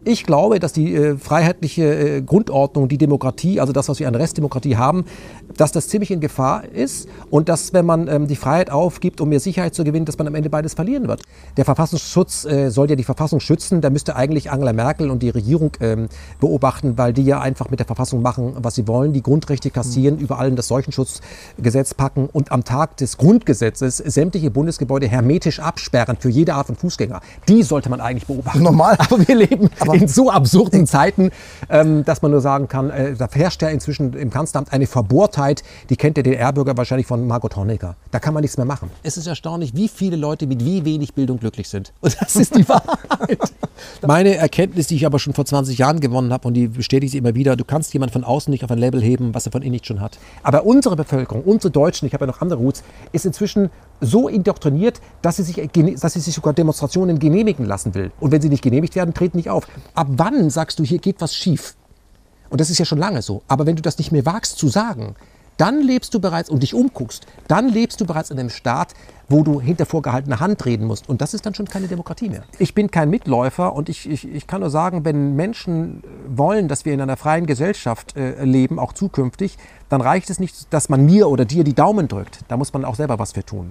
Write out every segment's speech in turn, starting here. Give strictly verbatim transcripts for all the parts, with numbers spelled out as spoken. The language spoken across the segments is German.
Ich glaube, dass die äh, freiheitliche äh, Grundordnung, die Demokratie, also das, was wir an Restdemokratie haben, dass das ziemlich in Gefahr ist und dass, wenn man ähm, die Freiheit aufgibt, um mehr Sicherheit zu gewinnen, dass man am Ende beides verlieren wird. Der Verfassungsschutz äh, soll ja die Verfassung schützen, da müsste eigentlich Angela Merkel und die Regierung ähm, beobachten, weil die ja einfach mit der Verfassung machen, was sie wollen, die Grundrechte kassieren, mhm. über allem das Seuchenschutzgesetz packen und am Tag des Grundgesetzes sämtliche Bundesgebäude hermetisch absperren für jede Art von Fußgänger. Die sollte man eigentlich beobachten. Normal. Aber wir leben Aber in so absurden Zeiten, ähm, dass man nur sagen kann, äh, da herrscht ja inzwischen im Kanzleramt eine Verbohrtheit, die kennt der D D R-Bürger wahrscheinlich von Margot Honecker. Da kann man nichts mehr machen. Es ist erstaunlich, wie viele Leute mit wie wenig Bildung glücklich sind. Und das ist die Wahrheit. Meine Erkenntnis, die ich aber schon vor zwanzig Jahren gewonnen habe und die bestätigt sie immer wieder, du kannst jemanden von außen nicht auf ein Label heben, was er von innen nicht schon hat. Aber unsere Bevölkerung, unsere Deutschen, ich habe ja noch andere Roots, ist inzwischen so indoktriniert, dass sie, sich, dass sie sich sogar Demonstrationen genehmigen lassen will. Und wenn sie nicht genehmigt werden, treten nicht auf. Ab wann sagst du, hier geht was schief? Und das ist ja schon lange so. Aber wenn du das nicht mehr wagst zu sagen, dann lebst du bereits und dich umguckst, dann lebst du bereits in einem Staat, wo du hinter vorgehaltener Hand reden musst. Und das ist dann schon keine Demokratie mehr. Ich bin kein Mitläufer und ich, ich, ich kann nur sagen, wenn Menschen wollen, dass wir in einer freien Gesellschaft äh, leben, auch zukünftig, dann reicht es nicht, dass man mir oder dir die Daumen drückt. Da muss man auch selber was für tun.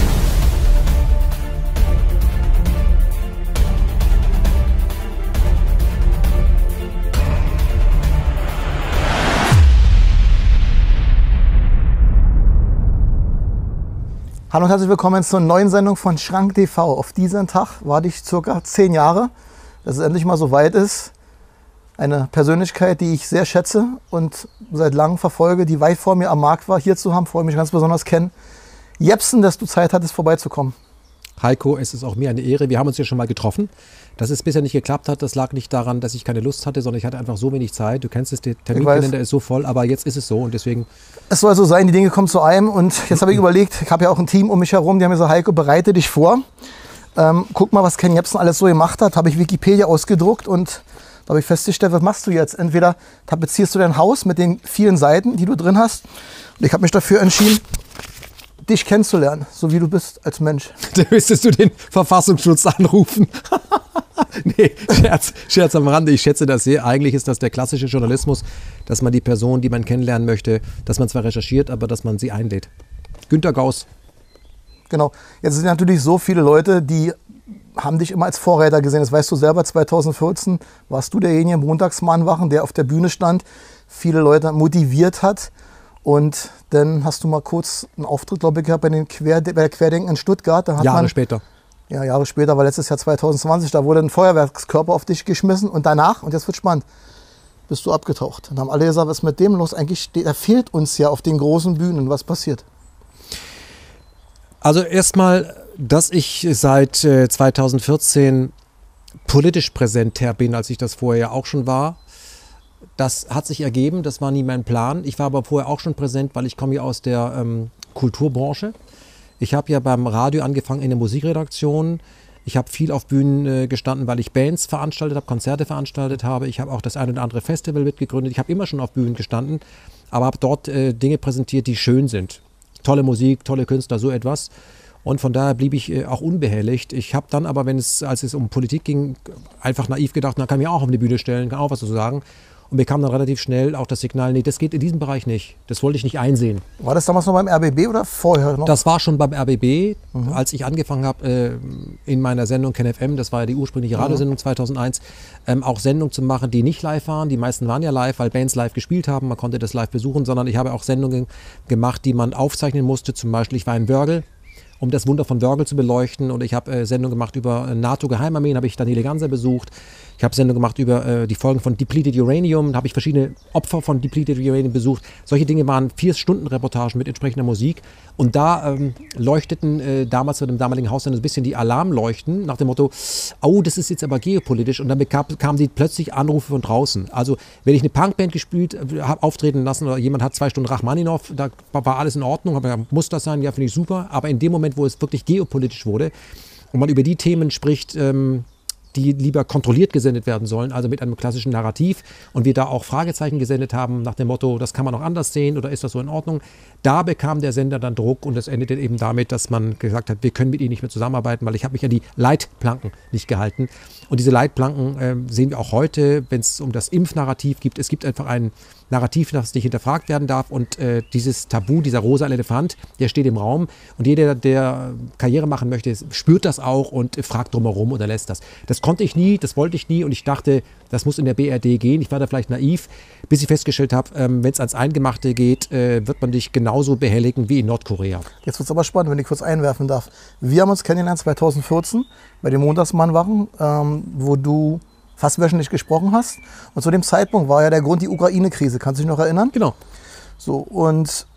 Hallo und herzlich willkommen zur neuen Sendung von Schrank T V. Auf diesen Tag warte ich circa zehn Jahre, dass es endlich mal so weit ist. Eine Persönlichkeit, die ich sehr schätze und seit langem verfolge, die weit vor mir am Markt war, hier zu haben, freue mich ganz besonders kennen. Jepsen, dass du Zeit hattest, vorbeizukommen. Heiko, es ist auch mir eine Ehre. Wir haben uns ja schon mal getroffen. Dass es bisher nicht geklappt hat, das lag nicht daran, dass ich keine Lust hatte, sondern ich hatte einfach so wenig Zeit. Du kennst es, der Terminkalender ist so voll, aber jetzt ist es so und deswegen... Es soll so sein, die Dinge kommen zu einem und jetzt habe ich überlegt, ich habe ja auch ein Team um mich herum, die haben gesagt, Heiko, bereite dich vor. Ähm, guck mal, was Ken Jepsen alles so gemacht hat. Habe ich Wikipedia ausgedruckt und da habe ich festgestellt, was machst du jetzt? Entweder tapezierst du dein Haus mit den vielen Seiten, die du drin hast, und ich habe mich dafür entschieden, dich kennenzulernen, so wie du bist als Mensch. Da müsstest du den Verfassungsschutz anrufen. Nee, Scherz, Scherz am Rande. Ich schätze das sehr. Eigentlich ist das der klassische Journalismus, dass man die Person, die man kennenlernen möchte, dass man zwar recherchiert, aber dass man sie einlädt. Günter Gauss. Genau. Jetzt sind natürlich so viele Leute, die haben dich immer als Vorreiter gesehen. Das weißt du selber, zweitausendvierzehn warst du derjenige im Montagsmahnwachen, der auf der Bühne stand, viele Leute motiviert hat. Und dann hast du mal kurz einen Auftritt, glaube ich, gehabt bei, den Quer, bei der Querdenken in Stuttgart. Da hat Jahre man, später. Ja, Jahre später, war letztes Jahr zweitausendzwanzig, da wurde ein Feuerwerkskörper auf dich geschmissen und danach, und jetzt wird spannend, bist du abgetaucht. Dann haben alle gesagt, was ist mit dem los? Eigentlich, der fehlt uns ja auf den großen Bühnen. Was passiert? Also erstmal, dass ich seit äh, zweitausendvierzehn politisch präsenter bin, als ich das vorher ja auch schon war. Das hat sich ergeben, das war nie mein Plan. Ich war aber vorher auch schon präsent, weil ich komme ja aus der ähm, Kulturbranche. Ich habe ja beim Radio angefangen in der Musikredaktion. Ich habe viel auf Bühnen äh, gestanden, weil ich Bands veranstaltet habe, Konzerte veranstaltet habe. Ich habe auch das ein oder andere Festival mitgegründet. Ich habe immer schon auf Bühnen gestanden, aber habe dort äh, Dinge präsentiert, die schön sind. Tolle Musik, tolle Künstler, so etwas. Und von daher blieb ich äh, auch unbehelligt. Ich habe dann aber, wenn es, als es um Politik ging, einfach naiv gedacht, na, kann ich mich auch auf die Bühne stellen, kann auch was dazu sagen. Und bekam dann relativ schnell auch das Signal, nee, das geht in diesem Bereich nicht. Das wollte ich nicht einsehen. War das damals noch beim R B B oder vorher noch? Das war schon beim R B B, mhm. als ich angefangen habe äh, in meiner Sendung Ken F M, das war ja die ursprüngliche Radiosendung mhm. zweitausendeins, ähm, auch Sendungen zu machen, die nicht live waren. Die meisten waren ja live, weil Bands live gespielt haben, man konnte das live besuchen, sondern ich habe auch Sendungen gemacht, die man aufzeichnen musste. Zum Beispiel, ich war in Wörgl, um das Wunder von Wörgl zu beleuchten, und ich habe äh, Sendungen gemacht über äh, NATO-Geheimarmeen, habe ich Daniele Ganser besucht. Ich habe Sendungen gemacht über äh, die Folgen von Depleted Uranium, da habe ich verschiedene Opfer von Depleted Uranium besucht. Solche Dinge waren vier Stunden Reportagen mit entsprechender Musik, und da ähm, leuchteten äh, damals mit dem damaligen Haussender ein bisschen die Alarmleuchten nach dem Motto, oh, das ist jetzt aber geopolitisch, und dann bekam, kamen die plötzlich Anrufe von draußen. Also wenn ich eine Punkband gespielt äh, habe, auftreten lassen, oder jemand hat zwei Stunden Rachmaninov, da war alles in Ordnung, aber muss das sein, ja, finde ich super, aber in dem Moment, wo es wirklich geopolitisch wurde und man über die Themen spricht, ähm, die lieber kontrolliert gesendet werden sollen, also mit einem klassischen Narrativ. Und wir da auch Fragezeichen gesendet haben nach dem Motto, das kann man auch anders sehen oder ist das so in Ordnung? Da bekam der Sender dann Druck und es endete eben damit, dass man gesagt hat, wir können mit Ihnen nicht mehr zusammenarbeiten, weil ich habe mich an die Leitplanken nicht gehalten. Und diese Leitplanken äh, sehen wir auch heute, wenn es um das Impfnarrativ geht. Es gibt einfach ein Narrativ, das nicht hinterfragt werden darf und äh, dieses Tabu, dieser rosa Elefant, der steht im Raum und jeder, der Karriere machen möchte, spürt das auch und fragt drumherum oder lässt das. Das konnte ich nie, das wollte ich nie und ich dachte, das muss in der B R D gehen. Ich war da vielleicht naiv, bis ich festgestellt habe, ähm, wenn es ans Eingemachte geht, äh, wird man dich genauso behelligen wie in Nordkorea. Jetzt wird es aber spannend, wenn ich kurz einwerfen darf. Wir haben uns kennengelernt zweitausendvierzehn bei den Montagsmannwachen, ähm, wo du fast wöchentlich gesprochen hast. Und zu dem Zeitpunkt war ja der Grund die Ukraine-Krise. Kannst du dich noch erinnern? Genau. So, und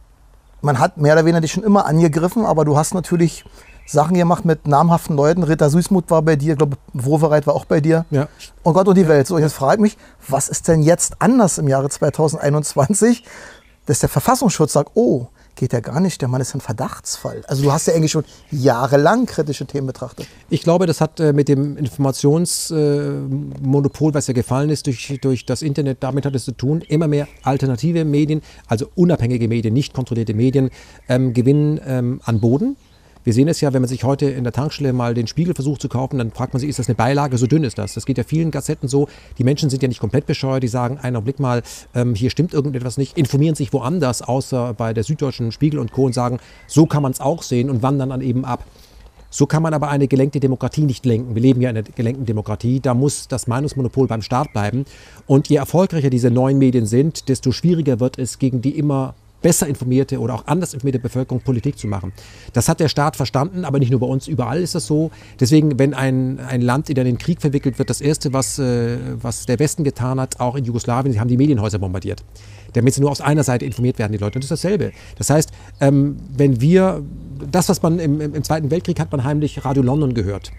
man hat mehr oder weniger dich schon immer angegriffen, aber du hast natürlich Sachen gemacht mit namhaften Leuten. Ritter Süßmuth war bei dir, ich glaube, Wowereit war auch bei dir. Ja. Und Gott und die Welt. So, und jetzt frage ich mich, was ist denn jetzt anders im Jahre zweitausendeinundzwanzig, dass der Verfassungsschutz sagt, oh, geht ja gar nicht, der Mann ist ein Verdachtsfall. Also du hast ja eigentlich schon jahrelang kritische Themen betrachtet. Ich glaube, das hat äh, mit dem Informationsmonopol, äh, was ja gefallen ist durch, durch das Internet, damit hat es zu tun. Immer mehr alternative Medien, also unabhängige Medien, nicht kontrollierte Medien, ähm, gewinnen ähm, an Boden. Wir sehen es ja, wenn man sich heute in der Tankstelle mal den Spiegel versucht zu kaufen, dann fragt man sich, ist das eine Beilage? So dünn ist das. Das geht ja vielen Gazetten so. Die Menschen sind ja nicht komplett bescheuert. Die sagen, einen Augenblick mal, ähm, hier stimmt irgendetwas nicht. Informieren sich woanders, außer bei der Süddeutschen, Spiegel und Co. und sagen, so kann man es auch sehen und wandern dann eben ab. So kann man aber eine gelenkte Demokratie nicht lenken. Wir leben ja in einer gelenkten Demokratie. Da muss das Meinungsmonopol beim Staat bleiben. Und je erfolgreicher diese neuen Medien sind, desto schwieriger wird es, gegen die immer besser informierte oder auch anders informierte Bevölkerung Politik zu machen. Das hat der Staat verstanden, aber nicht nur bei uns, überall ist das so. Deswegen, wenn ein, ein Land in den Krieg verwickelt wird, das Erste, was, äh, was der Westen getan hat, auch in Jugoslawien, sie haben die Medienhäuser bombardiert, damit sie nur aus einer Seite informiert werden, die Leute. Und das ist dasselbe. Das heißt, ähm, wenn wir, das, was man im, im, im Zweiten Weltkrieg hat man heimlich Radio London gehört.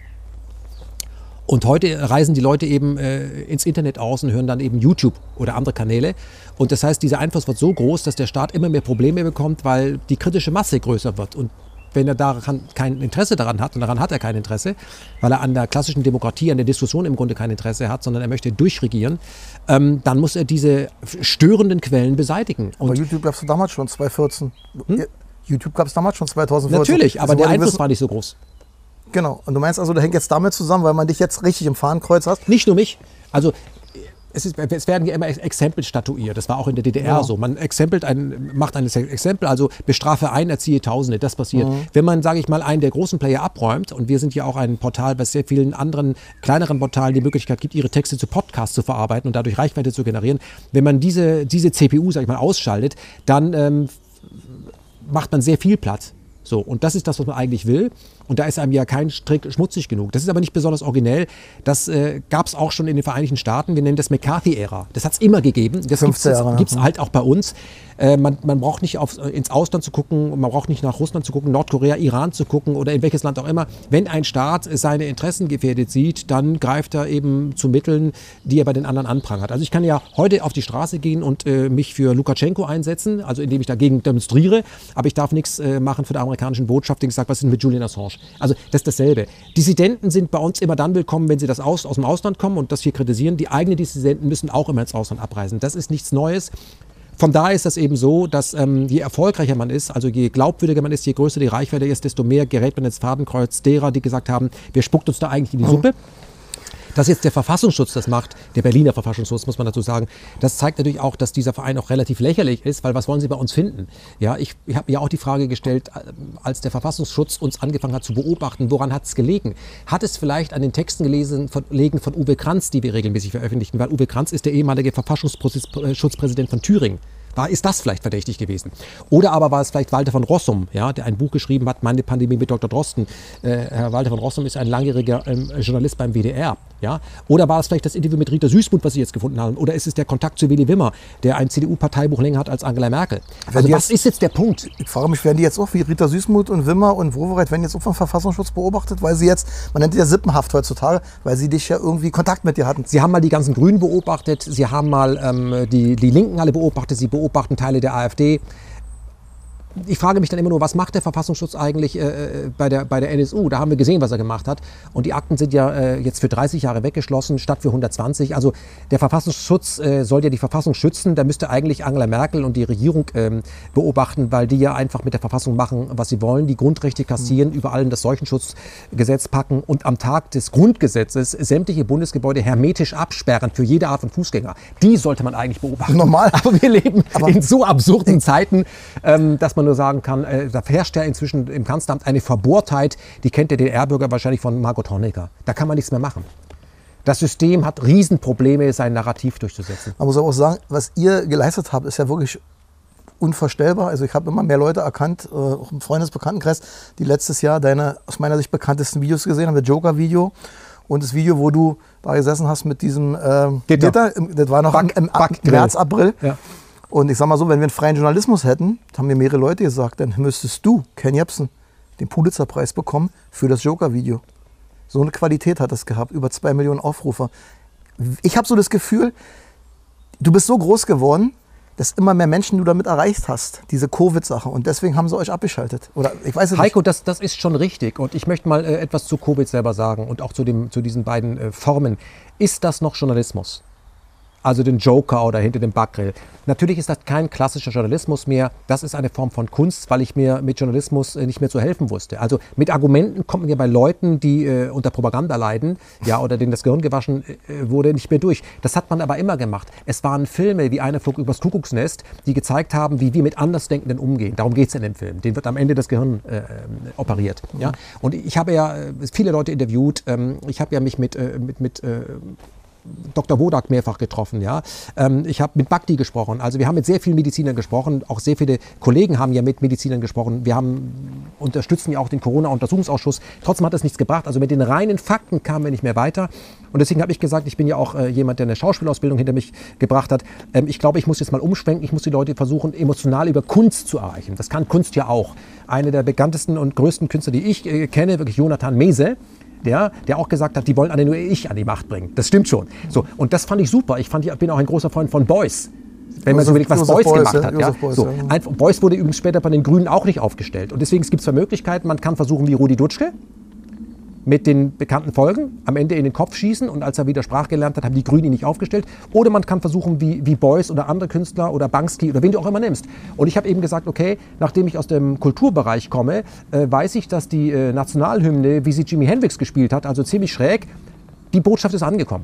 Und heute reisen die Leute eben äh, ins Internet aus und hören dann eben YouTube oder andere Kanäle. Und das heißt, dieser Einfluss wird so groß, dass der Staat immer mehr Probleme bekommt, weil die kritische Masse größer wird. Und wenn er daran kein Interesse daran hat, und daran hat er kein Interesse, weil er an der klassischen Demokratie, an der Diskussion im Grunde kein Interesse hat, sondern er möchte durchregieren, ähm, dann muss er diese störenden Quellen beseitigen. Und aber YouTube gab es damals schon, zweitausendvierzehn. Hm? YouTube gab es damals schon, zweitausendvierzehn. Natürlich, aber also, der Einfluss wissen, war nicht so groß. Genau. Und du meinst also, der hängt jetzt damit zusammen, weil man dich jetzt richtig im Fahnenkreuz hat? Nicht nur mich. Also es, ist, es werden ja immer Exempel statuiert. Das war auch in der D D R ja. so. Man exempelt ein, macht ein Exempel, also bestrafe einen, erziehe Tausende. Das passiert. Mhm. Wenn man, sage ich mal, einen der großen Player abräumt, und wir sind ja auch ein Portal, was sehr vielen anderen kleineren Portalen die Möglichkeit gibt, ihre Texte zu Podcasts zu verarbeiten und dadurch Reichweite zu generieren. Wenn man diese, diese C P U, sage ich mal, ausschaltet, dann ähm, macht man sehr viel Platz. So, und das ist das, was man eigentlich will. Und da ist einem ja kein Strick schmutzig genug. Das ist aber nicht besonders originell. Das äh, gab es auch schon in den Vereinigten Staaten. Wir nennen das McCarthy-Ära. Das hat es immer gegeben. Das gibt es halt auch bei uns. Äh, man, man braucht nicht auf, ins Ausland zu gucken, man braucht nicht nach Russland zu gucken, Nordkorea, Iran zu gucken oder in welches Land auch immer. Wenn ein Staat seine Interessen gefährdet sieht, dann greift er eben zu Mitteln, die er bei den anderen anprangert. Also ich kann ja heute auf die Straße gehen und äh, mich für Lukaschenko einsetzen, also indem ich dagegen demonstriere, aber ich darf nichts äh, machen für die amerikanische Botschaft, die gesagt, was ist mit Julian Assange? Also das ist dasselbe. Dissidenten sind bei uns immer dann willkommen, wenn sie das aus, aus dem Ausland kommen und das hier kritisieren. Die eigenen Dissidenten müssen auch immer ins Ausland abreisen. Das ist nichts Neues. Von daher ist das eben so, dass ähm, je erfolgreicher man ist, also je glaubwürdiger man ist, je größer die Reichweite ist, desto mehr gerät man ins Fadenkreuz derer, die gesagt haben, wer spuckt uns da eigentlich in die Suppe? Dass jetzt der Verfassungsschutz das macht, der Berliner Verfassungsschutz, muss man dazu sagen, das zeigt natürlich auch, dass dieser Verein auch relativ lächerlich ist, weil was wollen sie bei uns finden? Ja, ich, ich habe mir auch die Frage gestellt, als der Verfassungsschutz uns angefangen hat zu beobachten, woran hat es gelegen? Hat es vielleicht an den Texten gelesen von, gelegen von Uwe Kranz, die wir regelmäßig veröffentlichen, weil Uwe Kranz ist der ehemalige Verfassungsschutzpräsident von Thüringen. War, ist das vielleicht verdächtig gewesen? Oder aber war es vielleicht Walter von Rossum, ja, der ein Buch geschrieben hat, Meine Pandemie mit Doktor Drosten. Äh, Herr Walter von Rossum ist ein langjähriger ähm, Journalist beim W D R. Ja? Oder war es vielleicht das Interview mit Rita Süßmuth, was Sie jetzt gefunden haben? Oder ist es der Kontakt zu Willy Wimmer, der ein C D U-Parteibuch länger hat als Angela Merkel? Also jetzt, was ist jetzt der Punkt? Ich frage mich, werden die jetzt auch wie Rita Süßmuth und Wimmer und Wowereit, werden jetzt auch vom Verfassungsschutz beobachtet, weil sie jetzt, man nennt die ja Sippenhaft heutzutage, weil sie dich ja irgendwie Kontakt mit dir hatten? Sie haben mal die ganzen Grünen beobachtet, Sie haben mal ähm, die, die Linken alle beobachtet, Sie beobachten Teile der AfD. Ich frage mich dann immer nur, was macht der Verfassungsschutz eigentlich äh, bei, der, bei der N S U? Da haben wir gesehen, was er gemacht hat. Und die Akten sind ja äh, jetzt für dreißig Jahre weggeschlossen, statt für hundertzwanzig. Also der Verfassungsschutz äh, soll ja die Verfassung schützen. Da müsste eigentlich Angela Merkel und die Regierung ähm, beobachten, weil die ja einfach mit der Verfassung machen, was sie wollen. Die Grundrechte kassieren, mhm. überall in das Seuchenschutzgesetz packen und am Tag des Grundgesetzes sämtliche Bundesgebäude hermetisch absperren für jede Art von Fußgänger. Die sollte man eigentlich beobachten. Normal. Aber wir leben Aber in so absurden Zeiten, ähm, dass man nur sagen kann, äh, da herrscht ja inzwischen im Kanzleramt eine Verbohrtheit, die kennt der D D R-Bürger wahrscheinlich von Margot Honecker. Da kann man nichts mehr machen. Das System hat Riesenprobleme, sein Narrativ durchzusetzen. Man muss aber auch sagen, was ihr geleistet habt, ist ja wirklich unvorstellbar. Also ich habe immer mehr Leute erkannt, äh, auch im Freundesbekanntenkreis, die letztes Jahr deine aus meiner Sicht bekanntesten Videos gesehen haben, das Joker-Video und das Video, wo du da gesessen hast mit diesem äh, Gitter. Gitter. Das war noch Back, im, im März, April. Ja. Und ich sag mal so, wenn wir einen freien Journalismus hätten, haben mir mehrere Leute gesagt, dann müsstest du, Ken Jebsen, den Pulitzerpreis bekommen für das Joker-Video. So eine Qualität hat das gehabt, über zwei Millionen Aufrufe. Ich habe so das Gefühl, du bist so groß geworden, dass immer mehr Menschen du damit erreicht hast, diese Covid-Sache. Und deswegen haben sie euch abgeschaltet. Oder ich weiß es nicht. Heiko, das, das ist schon richtig. Und ich möchte mal äh, etwas zu Covid selber sagen und auch zu, dem, zu diesen beiden äh, Formen. Ist das noch Journalismus? Also den Joker oder hinter dem Backgrill. Natürlich ist das kein klassischer Journalismus mehr. Das ist eine Form von Kunst, weil ich mir mit Journalismus nicht mehr zu helfen wusste. Also mit Argumenten kommt man ja bei Leuten, die äh, unter Propaganda leiden, ja, oder denen das Gehirn gewaschen äh, wurde, nicht mehr durch. Das hat man aber immer gemacht. Es waren Filme wie Eine Flug übers Kuckucksnest, die gezeigt haben, wie wir mit Andersdenkenden umgehen. Darum geht es in dem Film. Den wird am Ende das Gehirn äh, operiert. Mhm. Ja? Und ich habe ja äh, viele Leute interviewt. Ähm, ich habe ja mich mit, äh, mit, mit äh, Doktor Wodak mehrfach getroffen, ja. Ähm, ich habe mit Bhakti gesprochen. Also wir haben mit sehr vielen Medizinern gesprochen. Auch sehr viele Kollegen haben ja mit Medizinern gesprochen. Wir haben, unterstützen ja auch den Corona-Untersuchungsausschuss. Trotzdem hat das nichts gebracht. Also mit den reinen Fakten kamen wir nicht mehr weiter. Und deswegen habe ich gesagt, ich bin ja auch äh, jemand, der eine Schauspielausbildung hinter mich gebracht hat. Ähm, ich glaube, ich muss jetzt mal umschwenken. Ich muss die Leute versuchen, emotional über Kunst zu erreichen. Das kann Kunst ja auch. Einer der bekanntesten und größten Künstler, die ich äh, kenne, wirklich Jonathan Mese. Der, der auch gesagt hat, die wollen alle nur ich an die Macht bringen. Das stimmt schon. So, und das fand ich super. Ich, fand, ich bin auch ein großer Freund von Beuys. Wenn man so will, was Josef Beuys gemacht ja, hat. Ja. Beuys, so. ja. Beuys wurde übrigens später bei den Grünen auch nicht aufgestellt. Und deswegen gibt es zwei Möglichkeiten. Man kann versuchen, wie Rudi Dutschke, mit den bekannten Folgen, am Ende in den Kopf schießen und als er wieder Sprach gelernt hat, haben die Grünen ihn nicht aufgestellt. Oder man kann versuchen, wie, wie Beuys oder andere Künstler oder Banksy oder wen du auch immer nimmst. Und ich habe eben gesagt, okay, nachdem ich aus dem Kulturbereich komme, äh, weiß ich, dass die äh, Nationalhymne, wie sie Jimi Hendrix gespielt hat, also ziemlich schräg, die Botschaft ist angekommen.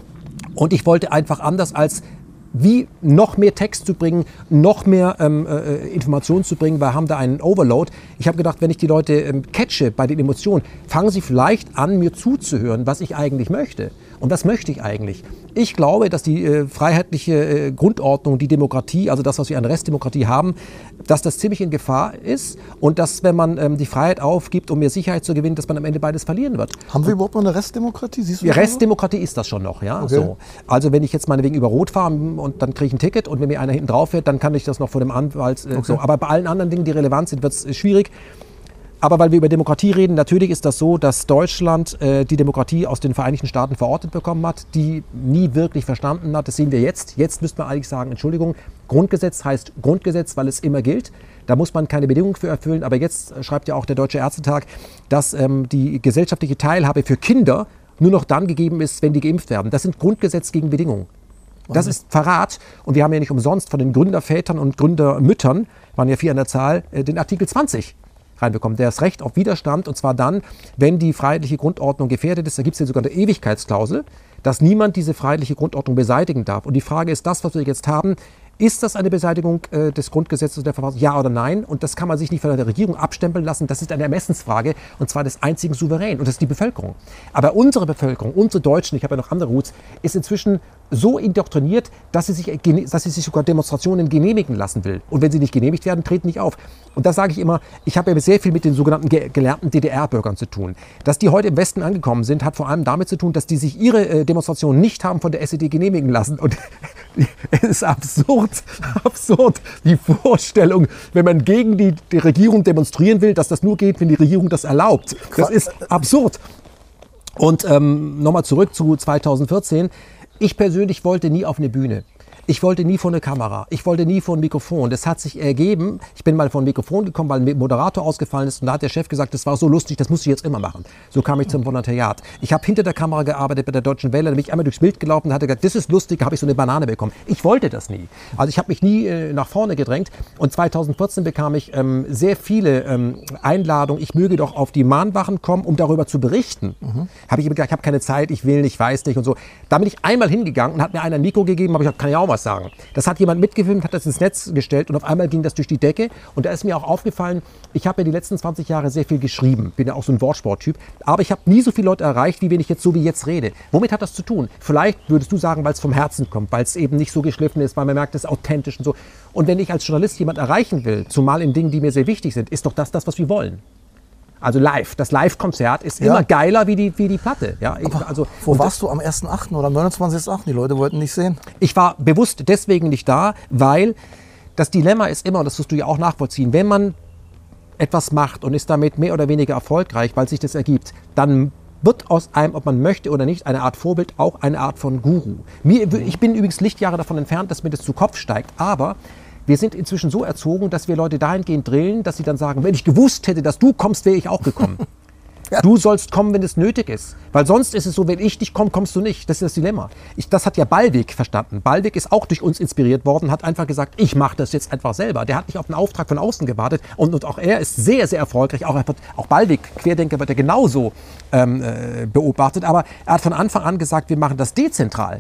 Und ich wollte einfach anders als wie noch mehr Text zu bringen, noch mehr ähm, äh, Informationen zu bringen. Wir haben da einen Overload. Ich habe gedacht, wenn ich die Leute ähm, catche bei den Emotionen, fangen sie vielleicht an, mir zuzuhören, was ich eigentlich möchte. Und was möchte ich eigentlich? Ich glaube, dass die äh, freiheitliche äh, Grundordnung, die Demokratie, also das, was wir an Restdemokratie haben, dass das ziemlich in Gefahr ist und dass, wenn man ähm, die Freiheit aufgibt, um mehr Sicherheit zu gewinnen, dass man am Ende beides verlieren wird. Haben wir überhaupt noch eine Restdemokratie? Siehst du die Restdemokratie ist das schon noch, ja. Okay. So. Also wenn ich jetzt meinetwegen über Rot fahre und dann kriege ich ein Ticket und wenn mir einer hinten drauf fährt, dann kann ich das noch vor dem Anwalt. Äh, okay. so. Aber bei allen anderen Dingen, die relevant sind, wird es äh, schwierig. Aber weil wir über Demokratie reden, natürlich ist das so, dass Deutschland äh, die Demokratie aus den Vereinigten Staaten verortet bekommen hat, die nie wirklich verstanden hat. Das sehen wir jetzt. Jetzt müsste man eigentlich sagen, Entschuldigung, Grundgesetz heißt Grundgesetz, weil es immer gilt. Da muss man keine Bedingungen für erfüllen. Aber jetzt schreibt ja auch der Deutsche Ärztetag, dass ähm, die gesellschaftliche Teilhabe für Kinder nur noch dann gegeben ist, wenn die geimpft werden. Das sind Grundgesetz gegen Bedingungen. Das ist Verrat. Und wir haben ja nicht umsonst von den Gründervätern und Gründermüttern, waren ja vier an der Zahl, äh, den Artikel zwanzig reinbekommen. Der das Recht auf Widerstand, und zwar dann, wenn die freiheitliche Grundordnung gefährdet ist. Da gibt es ja sogar eine Ewigkeitsklausel, dass niemand diese freiheitliche Grundordnung beseitigen darf. Und die Frage ist, das, was wir jetzt haben, ist das eine Beseitigung äh, des Grundgesetzes der Verfassung? Ja oder nein? Und das kann man sich nicht von der Regierung abstempeln lassen. Das ist eine Ermessensfrage, und zwar des einzigen Souverän, und das ist die Bevölkerung. Aber unsere Bevölkerung, unsere Deutschen, ich habe ja noch andere Roots, ist inzwischen so indoktriniert, dass sie, sich, dass sie sich sogar Demonstrationen genehmigen lassen will. Und wenn sie nicht genehmigt werden, treten nicht auf. Und da sage ich immer, ich habe ja sehr viel mit den sogenannten ge gelernten D D R-Bürgern zu tun. Dass die heute im Westen angekommen sind, hat vor allem damit zu tun, dass die sich ihre äh, Demonstrationen nicht haben von der S E D genehmigen lassen. Und es ist absurd, absurd, die Vorstellung, wenn man gegen die, die Regierung demonstrieren will, dass das nur geht, wenn die Regierung das erlaubt. Das ist absurd. Und ähm, nochmal zurück zu zweitausendvierzehn. Ich persönlich wollte nie auf eine Bühne. Ich wollte nie vor eine Kamera, ich wollte nie vor ein Mikrofon. Das hat sich ergeben. Ich bin mal vor ein Mikrofon gekommen, weil ein Moderator ausgefallen ist und da hat der Chef gesagt, das war so lustig, das musst du jetzt immer machen. So kam ich zum Volontariat. Ich habe hinter der Kamera gearbeitet bei der Deutschen Welle, da bin ich einmal durchs Bild gelaufen und hatte gesagt, das ist lustig, da habe ich so eine Banane bekommen. Ich wollte das nie. Also ich habe mich nie äh, nach vorne gedrängt und zweitausendvierzehn bekam ich ähm, sehr viele ähm, Einladungen, ich möge doch auf die Mahnwachen kommen, um darüber zu berichten. Mhm. Habe ich immer gesagt, ich habe keine Zeit, ich will nicht, weiß nicht und so. Da bin ich einmal hingegangen und hat mir einer ein Mikro gegeben, habe ich gesagt, kann ich auch was sagen. Das hat jemand mitgefilmt, hat das ins Netz gestellt und auf einmal ging das durch die Decke. Und da ist mir auch aufgefallen, ich habe ja die letzten zwanzig Jahre sehr viel geschrieben, bin ja auch so ein Wortsporttyp, aber ich habe nie so viele Leute erreicht, wie wenn ich jetzt so wie jetzt rede. Womit hat das zu tun? Vielleicht würdest du sagen, weil es vom Herzen kommt, weil es eben nicht so geschliffen ist, weil man merkt, es ist authentisch und so. Und wenn ich als Journalist jemand erreichen will, zumal in Dingen, die mir sehr wichtig sind, ist doch das das, was wir wollen. Also live. Das Live-Konzert ist ja immer geiler wie die, wie die Platte. Ja, ich, also, wo warst du am ersten achten oder am neunundzwanzigsten achten? Die Leute wollten nicht sehen. Ich war bewusst deswegen nicht da, weil das Dilemma ist immer, und das wirst du ja auch nachvollziehen, wenn man etwas macht und ist damit mehr oder weniger erfolgreich, weil sich das ergibt, dann wird aus einem, ob man möchte oder nicht, eine Art Vorbild auch eine Art von Guru. Mir, ich bin übrigens Lichtjahre davon entfernt, dass mir das zu Kopf steigt, aber wir sind inzwischen so erzogen, dass wir Leute dahingehend drillen, dass sie dann sagen, wenn ich gewusst hätte, dass du kommst, wäre ich auch gekommen. Ja. Du sollst kommen, wenn es nötig ist. Weil sonst ist es so, wenn ich nicht komme, kommst du nicht. Das ist das Dilemma. Ich, das hat ja Ballweg verstanden. Ballweg ist auch durch uns inspiriert worden, hat einfach gesagt, ich mache das jetzt einfach selber. Der hat nicht auf einen Auftrag von außen gewartet. Und, und auch er ist sehr, sehr erfolgreich. Auch, auch Ballweg, Querdenker, wird er genauso ähm, äh, beobachtet. Aber er hat von Anfang an gesagt, wir machen das dezentral.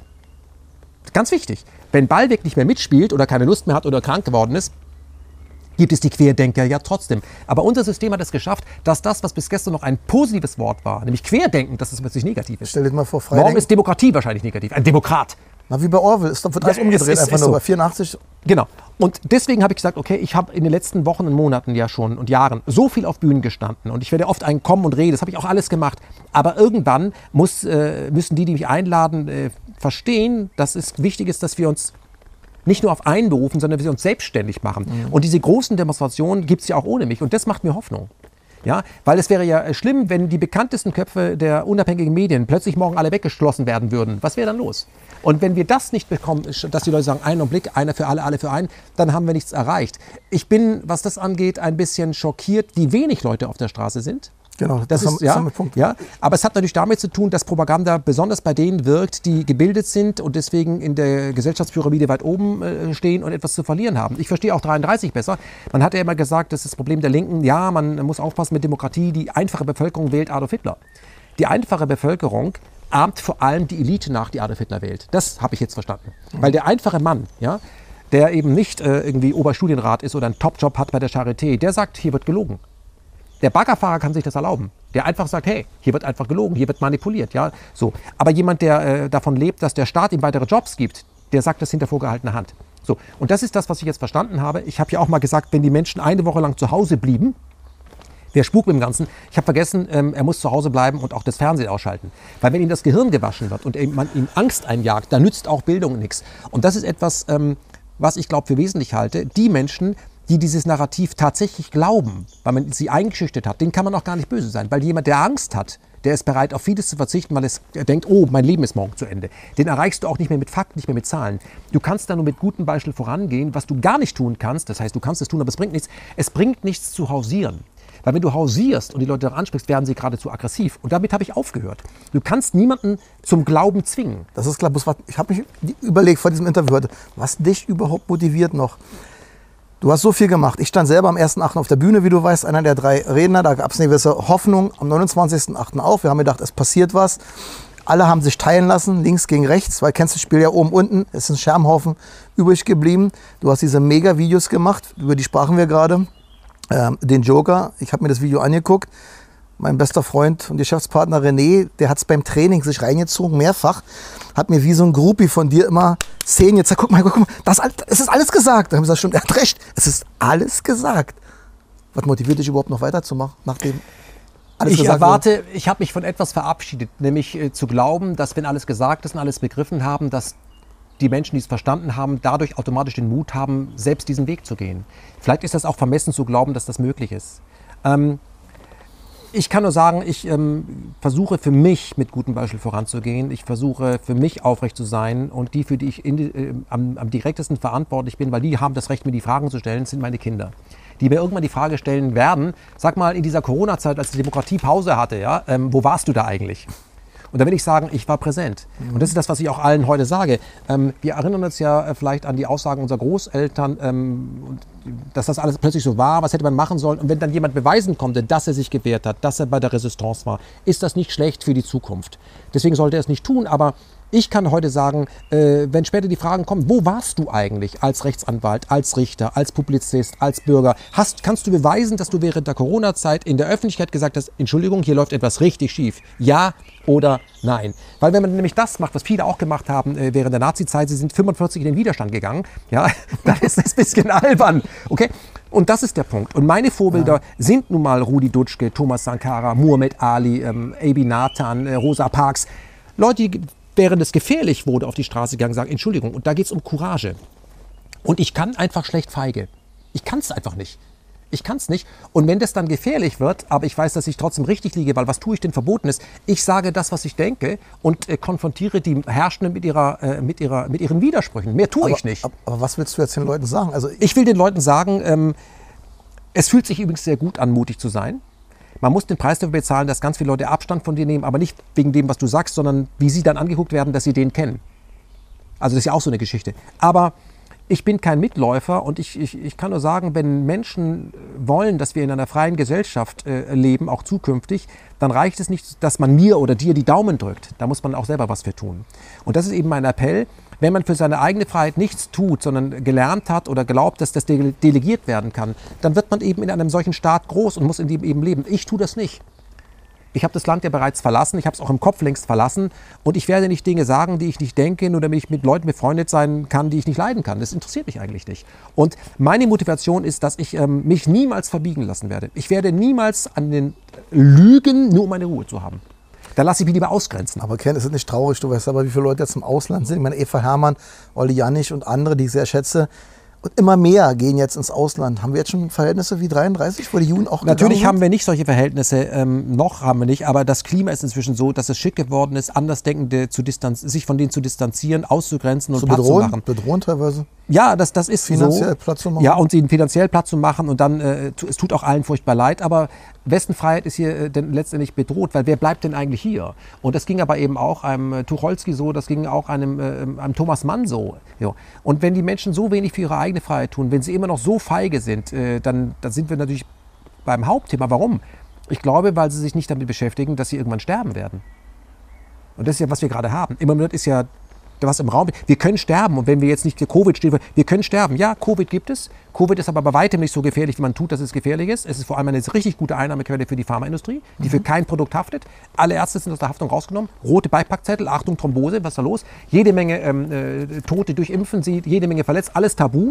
Ganz wichtig. Wenn Ballweg nicht mehr mitspielt oder keine Lust mehr hat oder krank geworden ist, gibt es die Querdenker ja trotzdem. Aber unser System hat es geschafft, dass das, was bis gestern noch ein positives Wort war, nämlich Querdenken, dass es plötzlich negativ ist. Stell dir mal vor, Freidenken. Warum ist Demokratie wahrscheinlich negativ? Ein Demokrat. Na, wie bei Orwell, es wird alles ja, umgedreht, ist, einfach nur so. Bei vierundachtzig. Genau. Und deswegen habe ich gesagt, okay, ich habe in den letzten Wochen und Monaten ja schon und Jahren so viel auf Bühnen gestanden und ich werde oft ein Kommen und Reden, das habe ich auch alles gemacht. Aber irgendwann muss, äh, müssen die, die mich einladen, äh, verstehen, dass es wichtig ist, dass wir uns nicht nur auf einen berufen, sondern wir uns selbstständig machen. Mhm. Und diese großen Demonstrationen gibt es ja auch ohne mich und das macht mir Hoffnung. Ja, weil es wäre ja schlimm, wenn die bekanntesten Köpfe der unabhängigen Medien plötzlich morgen alle weggeschlossen werden würden. Was wäre dann los? Und wenn wir das nicht bekommen, dass die Leute sagen, einen Blick, einer für alle, alle für einen, dann haben wir nichts erreicht. Ich bin, was das angeht, ein bisschen schockiert, wie wenig Leute auf der Straße sind. Genau, das, das ist ja, Punkt. Ja, aber es hat natürlich damit zu tun, dass Propaganda besonders bei denen wirkt, die gebildet sind und deswegen in der Gesellschaftspyramide weit oben äh, stehen und etwas zu verlieren haben. Ich verstehe auch dreiunddreißig besser. Man hat ja immer gesagt, das ist das Problem der Linken. Ja, man muss aufpassen mit Demokratie. Die einfache Bevölkerung wählt Adolf Hitler. Die einfache Bevölkerung ahmt vor allem die Elite nach, die Adolf Hitler wählt. Das habe ich jetzt verstanden. Mhm. Weil der einfache Mann, ja, der eben nicht äh, irgendwie Oberstudienrat ist oder einen Top-Job hat bei der Charité, der sagt, hier wird gelogen. Der Baggerfahrer kann sich das erlauben. Der einfach sagt, hey, hier wird einfach gelogen, hier wird manipuliert. Ja, so. Aber jemand, der äh, davon lebt, dass der Staat ihm weitere Jobs gibt, der sagt das hinter vorgehaltener Hand. So. Und das ist das, was ich jetzt verstanden habe. Ich habe ja auch mal gesagt, wenn die Menschen eine Woche lang zu Hause blieben, der Spuk mit dem Ganzen. Ich habe vergessen, ähm, er muss zu Hause bleiben und auch das Fernsehen ausschalten. Weil wenn ihm das Gehirn gewaschen wird und man ihm Angst einjagt, dann nützt auch Bildung nichts. Und das ist etwas, ähm, was ich glaube für wesentlich halte. Die Menschen, die dieses Narrativ tatsächlich glauben, weil man sie eingeschüchtert hat, denen kann man auch gar nicht böse sein. Weil jemand, der Angst hat, der ist bereit, auf vieles zu verzichten, weil es, er denkt, oh, mein Leben ist morgen zu Ende. Den erreichst du auch nicht mehr mit Fakten, nicht mehr mit Zahlen. Du kannst da nur mit gutem Beispiel vorangehen. Was du gar nicht tun kannst, das heißt, du kannst es tun, aber es bringt nichts. Es bringt nichts zu hausieren. Weil wenn du hausierst und die Leute darauf ansprichst, werden sie geradezu aggressiv. Und damit habe ich aufgehört. Du kannst niemanden zum Glauben zwingen. Das ist klar. Ich habe mich überlegt vor diesem Interview heute, was dich überhaupt motiviert noch. Du hast so viel gemacht. Ich stand selber am ersten achten auf der Bühne, wie du weißt, einer der drei Redner. Da gab es eine gewisse Hoffnung am neunundzwanzigsten achten auch. Wir haben gedacht, es passiert was. Alle haben sich teilen lassen, links gegen rechts, weil kennst du das Spiel ja oben, unten. Es ist ein Scherbenhaufen übrig geblieben. Du hast diese Mega-Videos gemacht, über die sprachen wir gerade. Ähm, den Joker, ich habe mir das Video angeguckt. Mein bester Freund und Geschäftspartner René, der hat es beim Training sich reingezogen, mehrfach. Hat mir wie so ein Groupie von dir immer Szenen jetzt, guck mal, guck mal, das, es ist alles gesagt. Da haben wir gesagt, schon, er hat recht, es ist alles gesagt. Was motiviert dich überhaupt noch weiterzumachen, nachdem alles ich gesagt erwarte, wurde? Ich habe mich von etwas verabschiedet, nämlich äh, zu glauben, dass wenn alles gesagt ist und alles begriffen haben, dass die Menschen, die es verstanden haben, dadurch automatisch den Mut haben, selbst diesen Weg zu gehen. Vielleicht ist das auch vermessen zu glauben, dass das möglich ist. Ähm, Ich kann nur sagen, ich ähm, versuche für mich mit gutem Beispiel voranzugehen. Ich versuche für mich aufrecht zu sein und die, für die ich in, äh, am, am direktesten verantwortlich bin, weil die haben das Recht, mir die Fragen zu stellen, sind meine Kinder. Die mir irgendwann die Frage stellen werden, sag mal, in dieser Corona-Zeit, als die Demokratie Pause hatte, ja, ähm, wo warst du da eigentlich? Und da will ich sagen, ich war präsent. Und das ist das, was ich auch allen heute sage. Ähm, wir erinnern uns ja äh, vielleicht an die Aussagen unserer Großeltern, ähm, und, dass das alles plötzlich so war, was hätte man machen sollen. Und wenn dann jemand beweisen konnte, dass er sich gewehrt hat, dass er bei der Resistance war, ist das nicht schlecht für die Zukunft. Deswegen sollte er es nicht tun, aber ich kann heute sagen, äh, wenn später die Fragen kommen, wo warst du eigentlich als Rechtsanwalt, als Richter, als Publizist, als Bürger? Hast, kannst du beweisen, dass du während der Corona-Zeit in der Öffentlichkeit gesagt hast, Entschuldigung, hier läuft etwas richtig schief? Ja oder nein? Weil wenn man nämlich das macht, was viele auch gemacht haben äh, während der Nazi-Zeit, sie sind fünfundvierzig in den Widerstand gegangen, ja, dann ist das ein bisschen albern. Okay? Und das ist der Punkt. Und meine Vorbilder ja. sind nun mal Rudi Dutschke, Thomas Sankara, Muhammad Ali, ähm, Aby Nathan, äh, Rosa Parks. Leute, die während es gefährlich wurde, auf die Straße gegangen, sagen, Entschuldigung, und da geht es um Courage. Und ich kann einfach schlecht feige. Ich kann es einfach nicht. Ich kann es nicht. Und wenn das dann gefährlich wird, aber ich weiß, dass ich trotzdem richtig liege, weil was tue ich denn verboten ist? Ich sage das, was ich denke und äh, konfrontiere die Herrschenden mit, ihrer, äh, mit, ihrer, mit ihren Widersprüchen. Mehr tue aber, ich nicht. Aber, aber was willst du jetzt den Leuten sagen? Also ich, ich will den Leuten sagen, ähm, es fühlt sich übrigens sehr gut an, mutig zu sein. Man muss den Preis dafür bezahlen, dass ganz viele Leute Abstand von dir nehmen, aber nicht wegen dem, was du sagst, sondern wie sie dann angeguckt werden, dass sie den kennen. Also das ist ja auch so eine Geschichte. Aber ich bin kein Mitläufer und ich, ich, ich kann nur sagen, wenn Menschen wollen, dass wir in einer freien Gesellschaft äh, leben, auch zukünftig, dann reicht es nicht, dass man mir oder dir die Daumen drückt. Da muss man auch selber was für tun. Und das ist eben mein Appell. Wenn man für seine eigene Freiheit nichts tut, sondern gelernt hat oder glaubt, dass das de- delegiert werden kann, dann wird man eben in einem solchen Staat groß und muss in dem eben leben. Ich tue das nicht. Ich habe das Land ja bereits verlassen, ich habe es auch im Kopf längst verlassen und ich werde nicht Dinge sagen, die ich nicht denke, nur damit ich mit Leuten befreundet sein kann, die ich nicht leiden kann. Das interessiert mich eigentlich nicht. Und meine Motivation ist, dass ich ähm, mich niemals verbiegen lassen werde. Ich werde niemals an den lügen, nur um meine Ruhe zu haben. Da lasse ich mich lieber ausgrenzen. Aber Ken, es ist nicht traurig, du weißt aber, wie viele Leute jetzt im Ausland sind. Ich meine, Eva Hermann, Olli Janich und andere, die ich sehr schätze. Und immer mehr gehen jetzt ins Ausland. Haben wir jetzt schon Verhältnisse wie dreiunddreißig, wo die Juden auch Natürlich haben wir nicht solche Verhältnisse, ähm, noch haben wir nicht, aber das Klima ist inzwischen so, dass es schick geworden ist, Andersdenkende zu distanz sich von denen zu distanzieren, auszugrenzen und zu Platz bedrohen, zu machen. Bedrohen teilweise? Ja, das, das ist finanziell so. Platz zu machen. Ja, und ihnen finanziell Platz zu machen und dann, äh, es tut auch allen furchtbar leid, aber wessen Freiheit ist hier äh, denn letztendlich bedroht, weil wer bleibt denn eigentlich hier? Und das ging aber eben auch einem äh, Tucholsky so, das ging auch einem, äh, einem Thomas Mann so. Ja. Und wenn die Menschen so wenig für ihre eigene Freiheit tun, wenn sie immer noch so feige sind, äh, dann, dann sind wir natürlich beim Hauptthema. Warum? Ich glaube, weil sie sich nicht damit beschäftigen, dass sie irgendwann sterben werden. Und das ist ja, was wir gerade haben. Im Moment ist ja was im Raum. Wir können sterben und wenn wir jetzt nicht Covid stehen, wir können sterben. Ja, Covid gibt es. Covid ist aber bei weitem nicht so gefährlich, wie man tut, dass es gefährlich ist. Es ist vor allem eine richtig gute Einnahmequelle für die Pharmaindustrie, die mhm. für kein Produkt haftet. Alle Ärzte sind aus der Haftung rausgenommen. Rote Beipackzettel, Achtung, Thrombose, was ist da los? Jede Menge ähm, äh, Tote durch Impfen, jede Menge verletzt, alles tabu.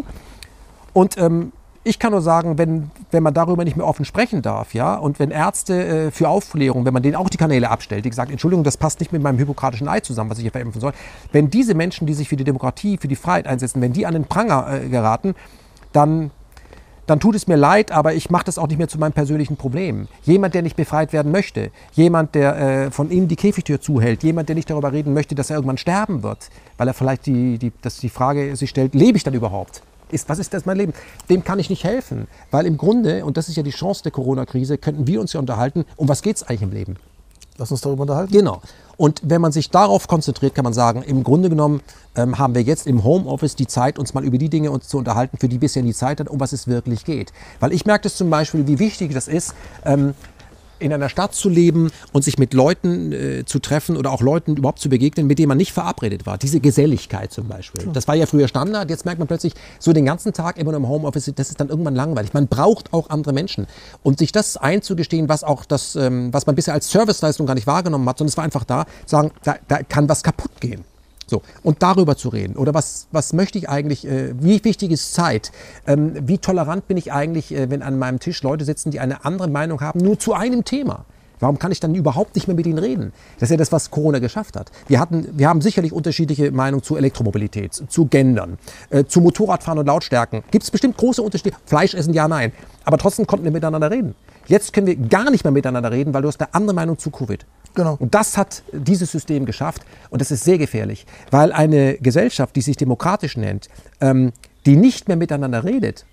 Und ähm, ich kann nur sagen, wenn, wenn man darüber nicht mehr offen sprechen darf, ja, und wenn Ärzte äh, für Aufklärung, wenn man denen auch die Kanäle abstellt, die gesagt, Entschuldigung, das passt nicht mit meinem hippokratischen Eid zusammen, was ich hier verimpfen soll, wenn diese Menschen, die sich für die Demokratie, für die Freiheit einsetzen, wenn die an den Pranger äh, geraten, dann, dann tut es mir leid, aber ich mache das auch nicht mehr zu meinem persönlichen Problem. Jemand, der nicht befreit werden möchte, jemand, der äh, von innen die Käfigtür zuhält, jemand, der nicht darüber reden möchte, dass er irgendwann sterben wird, weil er vielleicht die, die, dass die Frage sich stellt, lebe ich dann überhaupt? Ist, was ist das mein Leben? Dem kann ich nicht helfen, weil im Grunde, und das ist ja die Chance der Corona-Krise, könnten wir uns ja unterhalten, um was geht es eigentlich im Leben? Lass uns darüber unterhalten. Genau. Und wenn man sich darauf konzentriert, kann man sagen, im Grunde genommen ähm, haben wir jetzt im Homeoffice die Zeit, uns mal über die Dinge uns zu unterhalten, für die bisher die Zeit hat, um was es wirklich geht. Weil ich merke das zum Beispiel, wie wichtig das ist, ähm, in einer Stadt zu leben und sich mit Leuten äh, zu treffen oder auch Leuten überhaupt zu begegnen, mit denen man nicht verabredet war. Diese Geselligkeit zum Beispiel. Das war ja früher Standard. Jetzt merkt man plötzlich so den ganzen Tag immer nur im Homeoffice, das ist dann irgendwann langweilig. Man braucht auch andere Menschen. Und sich das einzugestehen, was auch das, ähm, was man bisher als Serviceleistung gar nicht wahrgenommen hat, sondern es war einfach da, sagen, da, da kann was kaputt gehen. So, und darüber zu reden. Oder was, was möchte ich eigentlich, äh, wie wichtig ist Zeit? Ähm, wie tolerant bin ich eigentlich, äh, wenn an meinem Tisch Leute sitzen, die eine andere Meinung haben, nur zu einem Thema? Warum kann ich dann überhaupt nicht mehr mit ihnen reden? Das ist ja das, was Corona geschafft hat. Wir, hatten, wir haben sicherlich unterschiedliche Meinungen zu Elektromobilität, zu Gendern, äh, zu Motorradfahren und Lautstärken. Gibt es bestimmt große Unterschiede. Fleisch essen, ja, nein. Aber trotzdem konnten wir miteinander reden. Jetzt können wir gar nicht mehr miteinander reden, weil du hast eine andere Meinung zu Covid. Genau. Und das hat dieses System geschafft. Und das ist sehr gefährlich, weil eine Gesellschaft, die sich demokratisch nennt, ähm, die nicht mehr miteinander redet,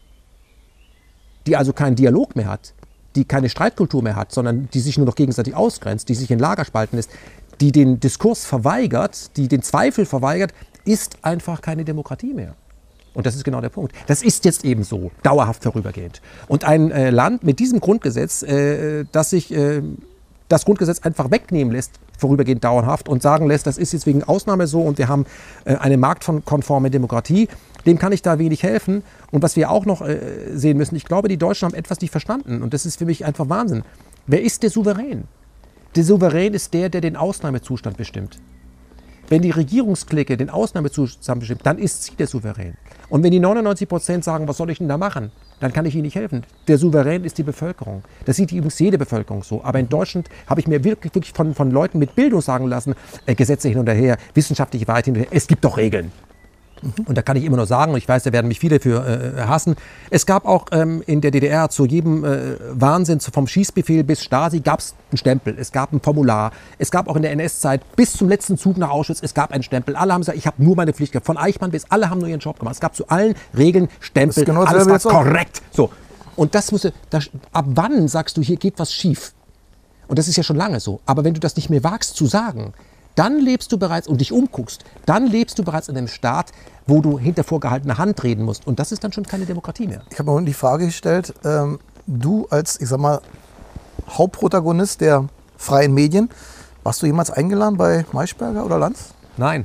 die also keinen Dialog mehr hat, die keine Streitkultur mehr hat, sondern die sich nur noch gegenseitig ausgrenzt, die sich in Lagerspalten ist, die den Diskurs verweigert, die den Zweifel verweigert, ist einfach keine Demokratie mehr. Und das ist genau der Punkt. Das ist jetzt eben so, dauerhaft vorübergehend. Und ein äh, Land mit diesem Grundgesetz, äh, das sich äh, das Grundgesetz einfach wegnehmen lässt, vorübergehend dauerhaft, und sagen lässt, das ist jetzt wegen Ausnahme so und wir haben äh, eine marktkonforme Demokratie, dem kann ich da wenig helfen. Und was wir auch noch äh, sehen müssen, ich glaube, die Deutschen haben etwas nicht verstanden. Und das ist für mich einfach Wahnsinn. Wer ist der Souverän? Der Souverän ist der, der den Ausnahmezustand bestimmt. Wenn die Regierungsklicke den Ausnahmezustand bestimmt, dann ist sie der Souverän. Und wenn die neunundneunzig Prozent sagen, was soll ich denn da machen, dann kann ich ihnen nicht helfen. Der Souverän ist die Bevölkerung. Das sieht übrigens jede Bevölkerung so. Aber in Deutschland habe ich mir wirklich, wirklich von, von Leuten mit Bildung sagen lassen, äh, Gesetze hin und her, wissenschaftliche Wahrheit hin und her, es gibt doch Regeln. Und da kann ich immer nur sagen, und ich weiß, da werden mich viele für äh, hassen, es gab auch ähm, in der D D R zu jedem äh, Wahnsinn, vom Schießbefehl bis Stasi, gab es einen Stempel, es gab ein Formular, es gab auch in der N S-Zeit bis zum letzten Zug nach Auschwitz, es gab einen Stempel. Alle haben gesagt, ich habe nur meine Pflicht gehabt. Von Eichmann bis alle haben nur ihren Job gemacht. Es gab zu allen Regeln Stempel, genau alles war korrekt. So. Und das musste, das, ab wann sagst du, hier geht was schief? Und das ist ja schon lange so. Aber wenn du das nicht mehr wagst zu sagen, dann lebst du bereits und dich umguckst, dann lebst du bereits in einem Staat, wo du hinter vorgehaltener Hand reden musst. Und das ist dann schon keine Demokratie mehr. Ich habe mir die Frage gestellt, ähm, du als, ich sag mal, Hauptprotagonist der freien Medien, warst du jemals eingeladen bei Maischberger oder Lanz? Nein.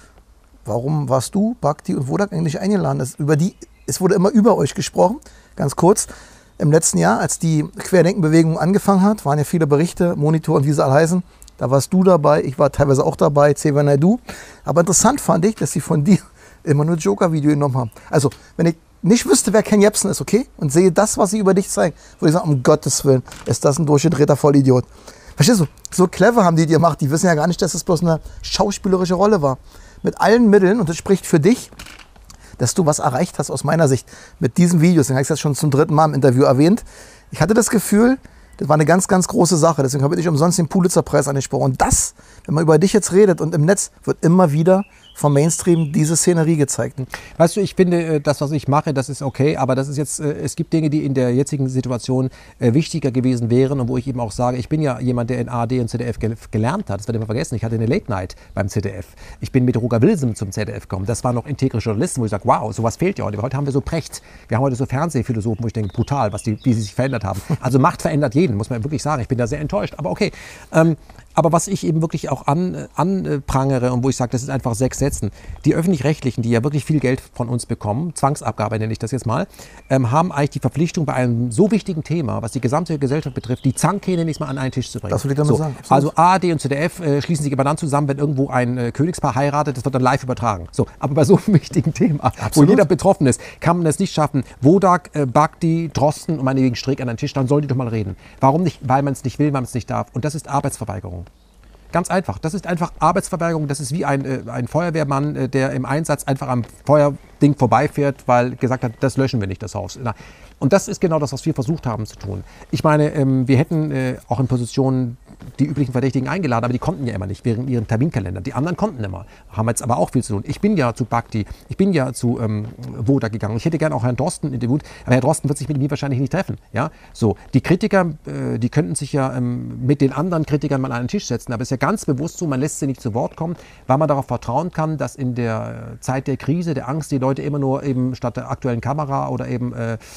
Warum warst du, Bhakti und Wodak eigentlich eingeladen? Es, über die, es wurde immer über euch gesprochen, ganz kurz. Im letzten Jahr, als die Querdenkenbewegung angefangen hat, waren ja viele Berichte, Monitor und wie sie alle heißen. Da warst du dabei, ich war teilweise auch dabei, Xavier Naidoo. Aber interessant fand ich, dass sie von dir immer nur Joker-Video genommen haben. Also, wenn ich nicht wüsste, wer Ken Jebsen ist, okay, und sehe das, was sie über dich zeigen, würde ich sagen, um Gottes Willen, ist das ein durchgedrehter Vollidiot. Verstehst du? So clever haben die dir gemacht. Die wissen ja gar nicht, dass es bloß eine schauspielerische Rolle war. Mit allen Mitteln, und das spricht für dich, dass du was erreicht hast aus meiner Sicht mit diesen Videos. Den habe ich jetzt schon zum dritten Mal im Interview erwähnt. Ich hatte das Gefühl, das war eine ganz, ganz große Sache. Deswegen habe ich nicht umsonst den Pulitzer-Preis angesprochen. Und das, wenn man über dich jetzt redet und im Netz, wird immer wieder vom Mainstream diese Szenerie gezeigt. Weißt du, ich finde, das, was ich mache, das ist okay, aber das ist jetzt, es gibt Dinge, die in der jetzigen Situation wichtiger gewesen wären und wo ich eben auch sage, ich bin ja jemand, der in A R D und Z D F gelernt hat. Das wird immer vergessen. Ich hatte eine Late Night beim Z D F. Ich bin mit Roger Wilson zum Z D F gekommen. Das war noch integre Journalisten, wo ich sage, wow, sowas fehlt ja heute. Heute haben wir so Precht. Wir haben heute so Fernsehphilosophen, wo ich denke, brutal, was die, wie sie sich verändert haben. Also Macht verändert jeden, muss man wirklich sagen. Ich bin da sehr enttäuscht, aber okay. Ähm, Aber was ich eben wirklich auch an, anprangere und wo ich sage, das ist einfach sechs Sätzen, die Öffentlich-Rechtlichen, die ja wirklich viel Geld von uns bekommen, Zwangsabgabe nenne ich das jetzt mal, ähm, haben eigentlich die Verpflichtung, bei einem so wichtigen Thema, was die gesamte Gesellschaft betrifft, die Zanke, nenne ich es mal, an einen Tisch zu bringen. Das will ich damit so, sagen. Absolut. Also A R D und Z D F äh, schließen sich aber dann zusammen, wenn irgendwo ein äh, Königspaar heiratet, das wird dann live übertragen. So, aber bei so einem wichtigen Thema, Absolut. wo jeder betroffen ist, kann man es nicht schaffen, Wodak, äh, Bhakti, Drosten und meinetwegen Strick an einen Tisch, dann sollen die doch mal reden. Warum nicht? Weil man es nicht will, weil man es nicht darf. Und das ist Arbeitsverweigerung. Ganz einfach. Das ist einfach Arbeitsverweigerung. Das ist wie ein, äh, ein Feuerwehrmann, äh, der im Einsatz einfach am Feuerding vorbeifährt, weil gesagt hat, das löschen wir nicht, das Haus. Na, und das ist genau das, was wir versucht haben zu tun. Ich meine, ähm, wir hätten äh, auch in Positionen die üblichen Verdächtigen eingeladen, aber die konnten ja immer nicht wegen ihren Terminkalendern. Die anderen konnten immer. Haben jetzt aber auch viel zu tun. Ich bin ja zu Bhakti, ich bin ja zu ähm, Wodak gegangen. Ich hätte gerne auch Herrn Drosten interviewt, aber Herr Drosten wird sich mit mir wahrscheinlich nicht treffen. Ja? So, die Kritiker, äh, die könnten sich ja ähm, mit den anderen Kritikern mal an einen Tisch setzen, aber es ist ja ganz bewusst so, man lässt sie nicht zu Wort kommen, weil man darauf vertrauen kann, dass in der Zeit der Krise, der Angst, die Leute immer nur eben statt der aktuellen Kamera oder eben äh, äh,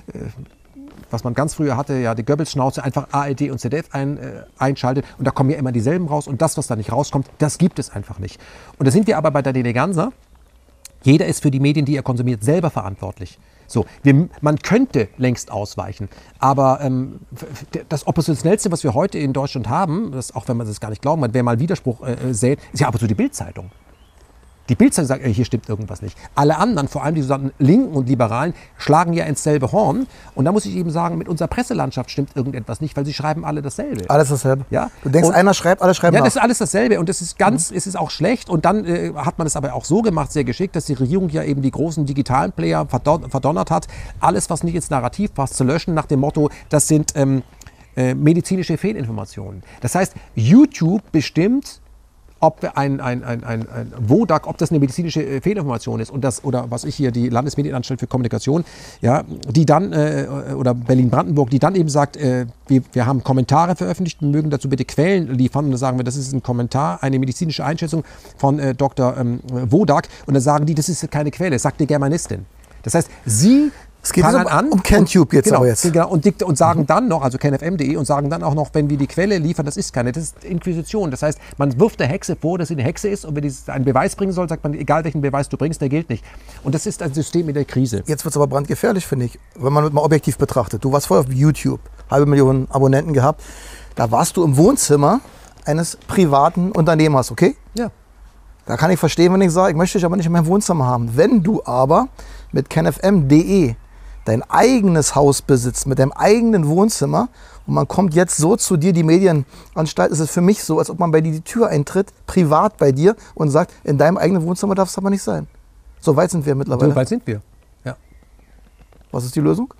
was man ganz früher hatte, ja die Goebbels-Schnauze, einfach A R D und Z D F ein, äh, einschaltet und da kommen ja immer dieselben raus und das, was da nicht rauskommt, das gibt es einfach nicht. Und da sind wir aber bei der Deleganza. Jeder ist für die Medien, die er konsumiert, selber verantwortlich. So, wir, man könnte längst ausweichen, aber ähm, das Oppositionellste, was wir heute in Deutschland haben, das, auch wenn man das gar nicht glauben kann, wer mal Widerspruch äh, sät, ist ja aber so die Bild-Zeitung. Die Bild-Zeitung sagt, ey, hier stimmt irgendwas nicht. Alle anderen, vor allem die sogenannten Linken und Liberalen, schlagen ja ins selbe Horn. Und da muss ich eben sagen, mit unserer Presselandschaft stimmt irgendetwas nicht, weil sie schreiben alle dasselbe. Alles dasselbe. Ja? Du denkst, und, einer schreibt, alle schreiben Ja, nach. das ist alles dasselbe. Und das ist ganz, Mhm. es ist auch schlecht. Und dann äh, hat man es aber auch so gemacht, sehr geschickt, dass die Regierung ja eben die großen digitalen Player verdon verdonnert hat, alles, was nicht ins Narrativ passt, zu löschen, nach dem Motto, das sind ähm, äh, medizinische Fehlinformationen. Das heißt, YouTube bestimmt, ob ein, ein, ein, ein, ein Wodak, ob das eine medizinische äh, Fehlinformation ist und das, oder was ich hier, die Landesmedienanstalt für Kommunikation, ja, die dann, äh, oder Berlin-Brandenburg, die dann eben sagt, äh, wir, wir haben Kommentare veröffentlicht, wir mögen dazu bitte Quellen liefern, und dann sagen wir, das ist ein Kommentar, eine medizinische Einschätzung von äh, Doktor Ähm, Wodak, und dann sagen die, das ist keine Quelle, das sagt die Germanistin. Das heißt, sie Es geht fangen um, an, um KenTube jetzt genau, aber jetzt. Genau, und, dikt, und sagen dann noch, also kenfm punkt de, und sagen dann auch noch, wenn wir die Quelle liefern, das ist keine, das ist Inquisition. Das heißt, man wirft der Hexe vor, dass sie eine Hexe ist, und wenn sie einen Beweis bringen soll, sagt man, egal welchen Beweis du bringst, der gilt nicht. Und das ist ein System in der Krise. Jetzt wird es aber brandgefährlich, finde ich, wenn man mal objektiv betrachtet. Du warst vorher auf YouTube, halbe Million Abonnenten gehabt. Da warst du im Wohnzimmer eines privaten Unternehmers, okay? Ja. Da kann ich verstehen, wenn ich sage, ich möchte dich aber nicht in meinem Wohnzimmer haben. Wenn du aber mit kenfm punkt de dein eigenes Haus besitzt, mit deinem eigenen Wohnzimmer, und man kommt jetzt so zu dir, die Medienanstalt, ist es für mich so, als ob man bei dir die Tür eintritt, privat bei dir, und sagt, in deinem eigenen Wohnzimmer darf es aber nicht sein. So weit sind wir mittlerweile. So weit sind wir, ja. Was ist die Lösung?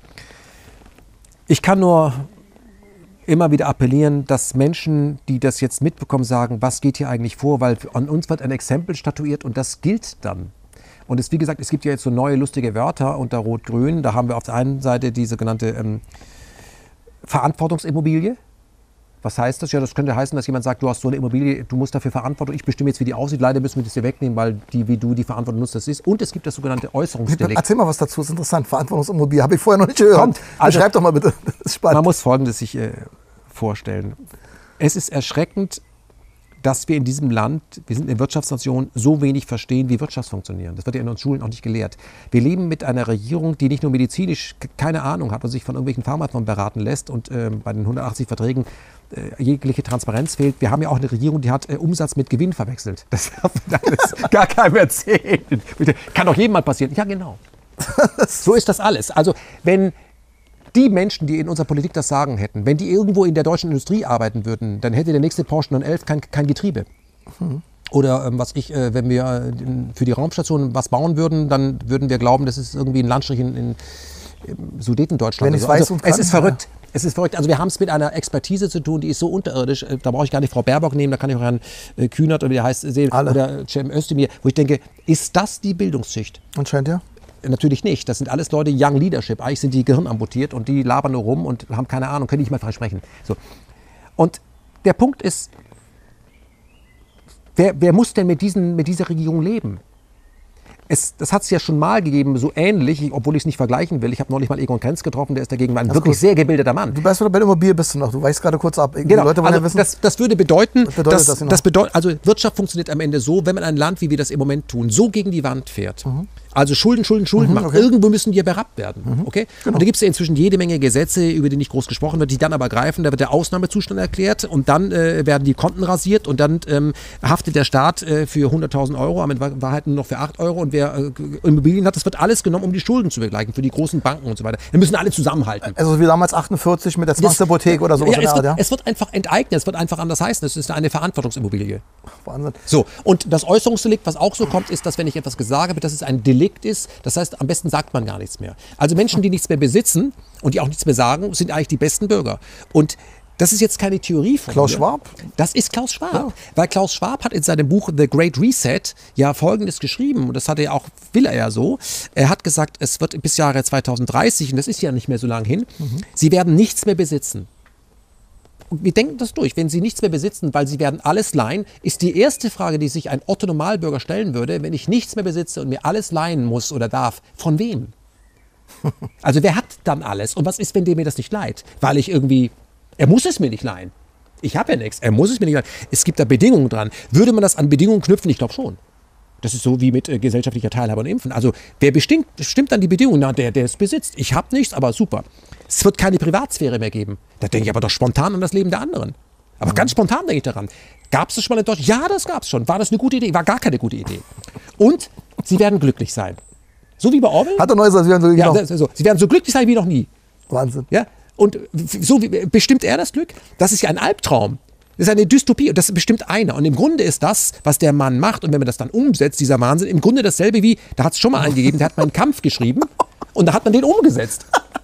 Ich kann nur immer wieder appellieren, dass Menschen, die das jetzt mitbekommen, sagen, was geht hier eigentlich vor, weil an uns wird ein Exempel statuiert, und das gilt dann. Und es, wie gesagt, es gibt ja jetzt so neue lustige Wörter unter Rot-Grün. Da haben wir auf der einen Seite die sogenannte ähm, Verantwortungsimmobilie. Was heißt das? Ja, das könnte heißen, dass jemand sagt, du hast so eine Immobilie, du musst dafür Verantwortung, ich bestimme jetzt, wie die aussieht. Leider müssen wir das hier wegnehmen, weil die, wie du die Verantwortung nutzt, das ist. Und es gibt das sogenannte Äußerungsdelikt. Erzähl mal was dazu, ist interessant. Verantwortungsimmobilie, habe ich vorher noch nicht gehört. Kommt, also, schreib doch mal bitte, das ist spannend. Man muss Folgendes sich äh, vorstellen. Es ist erschreckend, dass wir in diesem Land, wir sind eine Wirtschaftsnation, so wenig verstehen, wie Wirtschaft funktioniert. Das wird ja in unseren Schulen auch nicht gelehrt. Wir leben mit einer Regierung, die nicht nur medizinisch keine Ahnung hat und sich von irgendwelchen Pharmafirmen beraten lässt und äh, bei den hundertachtzig Verträgen äh, jegliche Transparenz fehlt. Wir haben ja auch eine Regierung, die hat äh, Umsatz mit Gewinn verwechselt. Das darf das gar keinem erzählen. Kann doch jedem mal passieren. Ja, genau. So ist das alles. Also wenn die Menschen, die in unserer Politik das Sagen hätten, wenn die irgendwo in der deutschen Industrie arbeiten würden, dann hätte der nächste Porsche neun elf kein, kein Getriebe. Mhm. Oder ähm, was ich, äh, wenn wir äh, für die Raumstation was bauen würden, dann würden wir glauben, das ist irgendwie ein Landstrich in, in, in Sudetendeutschland. Wenn ich so. weiß Also, und kann, es ist verrückt. Ja. Es ist verrückt. Also wir haben es mit einer Expertise zu tun, die ist so unterirdisch. Da brauche ich gar nicht Frau Baerbock nehmen, da kann ich auch Herrn äh, Kühnert oder wie der heißt sehen, Alle. oder Cem Özdemir, wo ich denke, ist das die Bildungsschicht? Anscheinend ja. Natürlich nicht. Das sind alles Leute, Young Leadership. Eigentlich sind die Gehirn amputiert und die labern nur rum und haben keine Ahnung, können nicht mal frei sprechen. So. Und der Punkt ist, wer, wer muss denn mit, diesen, mit dieser Regierung leben? Es, das hat es ja schon mal gegeben, so ähnlich, obwohl ich es nicht vergleichen will. Ich habe neulich mal Egon Krenz getroffen, der ist dagegen ein wirklich gut. sehr gebildeter Mann. Du weißt, bei der Immobilie bist du noch, du weichst gerade kurz ab. Die genau. Leute wollen also ja wissen, das, das würde bedeuten, was bedeutet dass, das, das bedeutet, also Wirtschaft funktioniert am Ende so, wenn man ein Land, wie wir das im Moment tun, so gegen die Wand fährt. Mhm. Also Schulden, Schulden, Schulden mhm, machen. Okay. Irgendwo müssen die berappt werden. Mhm. Okay? Genau. Und da gibt es ja inzwischen jede Menge Gesetze, über die nicht groß gesprochen wird, die dann aber greifen. Da wird der Ausnahmezustand erklärt und dann äh, werden die Konten rasiert und dann ähm, haftet der Staat äh, für hunderttausend Euro, aber in Wahrheit nur noch für acht Euro. Und wer äh, Immobilien hat, das wird alles genommen, um die Schulden zu begleichen, für die großen Banken und so weiter. Wir müssen alle zusammenhalten. Also wie damals achtundvierzig mit der Zwangshypothek oder sowas ja, in der es, Art, wird, ja? es wird einfach enteignet, es wird einfach anders heißen. Es ist eine Verantwortungsimmobilie. Wahnsinn. So, und das Äußerungsdelikt, was auch so kommt, ist, dass wenn ich etwas gesagt habe, dass es ein Delikt ist, das heißt, am besten sagt man gar nichts mehr. Also Menschen, die nichts mehr besitzen und die auch nichts mehr sagen, sind eigentlich die besten Bürger. Und das ist jetzt keine Theorie von Klaus mir. Schwab? Das ist Klaus Schwab. Ja. Weil Klaus Schwab hat in seinem Buch The Great Reset ja Folgendes geschrieben. Und das hat er ja auch, will er ja so. Er hat gesagt, es wird bis Jahre zweitausenddreißig, und das ist ja nicht mehr so lange hin, mhm. sie werden nichts mehr besitzen. Und wir denken das durch. Wenn sie nichts mehr besitzen, weil sie werden alles leihen, ist die erste Frage, die sich ein Otto-Normalbürger stellen würde, wenn ich nichts mehr besitze und mir alles leihen muss oder darf, von wem? Also wer hat dann alles? Und was ist, wenn der mir das nicht leiht? Weil ich irgendwie, er muss es mir nicht leihen. Ich habe ja nichts, er muss es mir nicht leihen. Es gibt da Bedingungen dran. Würde man das an Bedingungen knüpfen? Ich glaube schon. Das ist so wie mit äh, gesellschaftlicher Teilhabe und Impfen. Also wer bestimmt, bestimmt dann die Bedingungen? Na, der, der es besitzt. Ich habe nichts, aber super. Es wird keine Privatsphäre mehr geben. Da denke ich aber doch spontan an das Leben der anderen. Aber mhm. ganz spontan denke ich daran. Gab es das schon mal in Deutschland? Ja, das gab es schon. War das eine gute Idee? War gar keine gute Idee. Und sie werden glücklich sein. So wie bei Orwell. Hat er Neues, sie werden so, ja, das, so. Sie werden so glücklich sein wie noch nie. Wahnsinn. Ja? Und so wie, bestimmt er das Glück? Das ist ja ein Albtraum. Das ist eine Dystopie und das bestimmt einer. Und im Grunde ist das, was der Mann macht und wenn man das dann umsetzt, dieser Wahnsinn, im Grunde dasselbe wie, da hat es schon mal einen gegeben, der hat meinen Kampf geschrieben und da hat man den umgesetzt.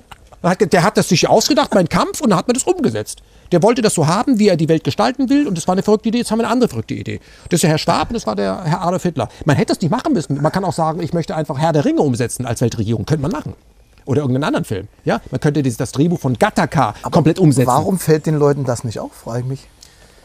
Der hat das sich ausgedacht, mein Kampf, und da hat man das umgesetzt. Der wollte das so haben, wie er die Welt gestalten will, und das war eine verrückte Idee, jetzt haben wir eine andere verrückte Idee. Das ist der Herr Schwab und das war der Herr Adolf Hitler. Man hätte das nicht machen müssen. Man kann auch sagen, ich möchte einfach Herr der Ringe umsetzen als Weltregierung. Könnte man machen. Oder irgendeinen anderen Film. Ja? Man könnte das, das Drehbuch von Gattaca Aber komplett umsetzen. Warum fällt den Leuten das nicht auf, frage ich mich.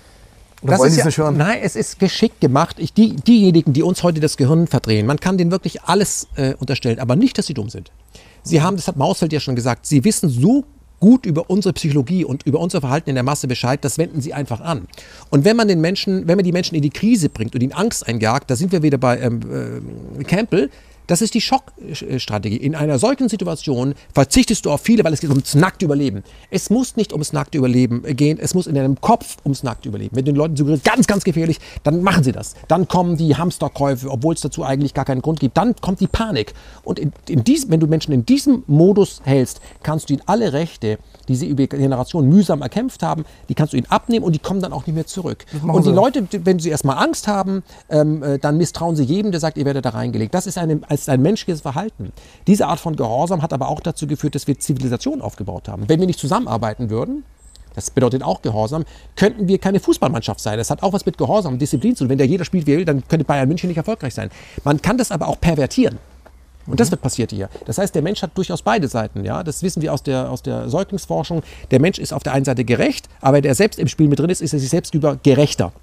Oder das ist ja, nicht hören? Nein, es ist geschickt gemacht. Ich, die, diejenigen, die uns heute das Gehirn verdrehen, man kann denen wirklich alles äh, unterstellen, aber nicht, dass sie dumm sind. Sie haben, das hat Mausfeld ja schon gesagt, sie wissen so gut über unsere Psychologie und über unser Verhalten in der Masse Bescheid, das wenden sie einfach an. Und wenn man den Menschen, wenn man die Menschen in die Krise bringt und ihnen Angst einjagt, da sind wir wieder bei ähm, äh, Campbell. Das ist die Schockstrategie. In einer solchen Situation verzichtest du auf viele, weil es geht ums nackte Überleben. Es muss nicht ums nackte Überleben gehen, es muss in deinem Kopf ums nackte Überleben. Wenn du den Leuten suggeriert, ganz, ganz gefährlich, dann machen sie das. Dann kommen die Hamsterkäufe, obwohl es dazu eigentlich gar keinen Grund gibt. Dann kommt die Panik. Und in, in diesem, wenn du Menschen in diesem Modus hältst, kannst du ihnen alle Rechte, die sie über Generationen mühsam erkämpft haben, die kannst du ihnen abnehmen und die kommen dann auch nicht mehr zurück. Und die Leute, wenn sie erstmal Angst haben, ähm, dann misstrauen sie jedem, der sagt, ihr werdet da reingelegt. Das ist eine, als ein menschliches Verhalten. Diese Art von Gehorsam hat aber auch dazu geführt, dass wir Zivilisation aufgebaut haben. Wenn wir nicht zusammenarbeiten würden, das bedeutet auch Gehorsam, könnten wir keine Fußballmannschaft sein. Das hat auch was mit Gehorsam und Disziplin zu tun. Wenn da jeder spielt wie er will, dann könnte Bayern München nicht erfolgreich sein. Man kann das aber auch pervertieren. Und das wird passiert hier. Das heißt, der Mensch hat durchaus beide Seiten. Ja? Das wissen wir aus der, aus der Säuglingsforschung. Der Mensch ist auf der einen Seite gerecht, aber wenn er selbst im Spiel mit drin ist, ist er sich selbst über gerechter.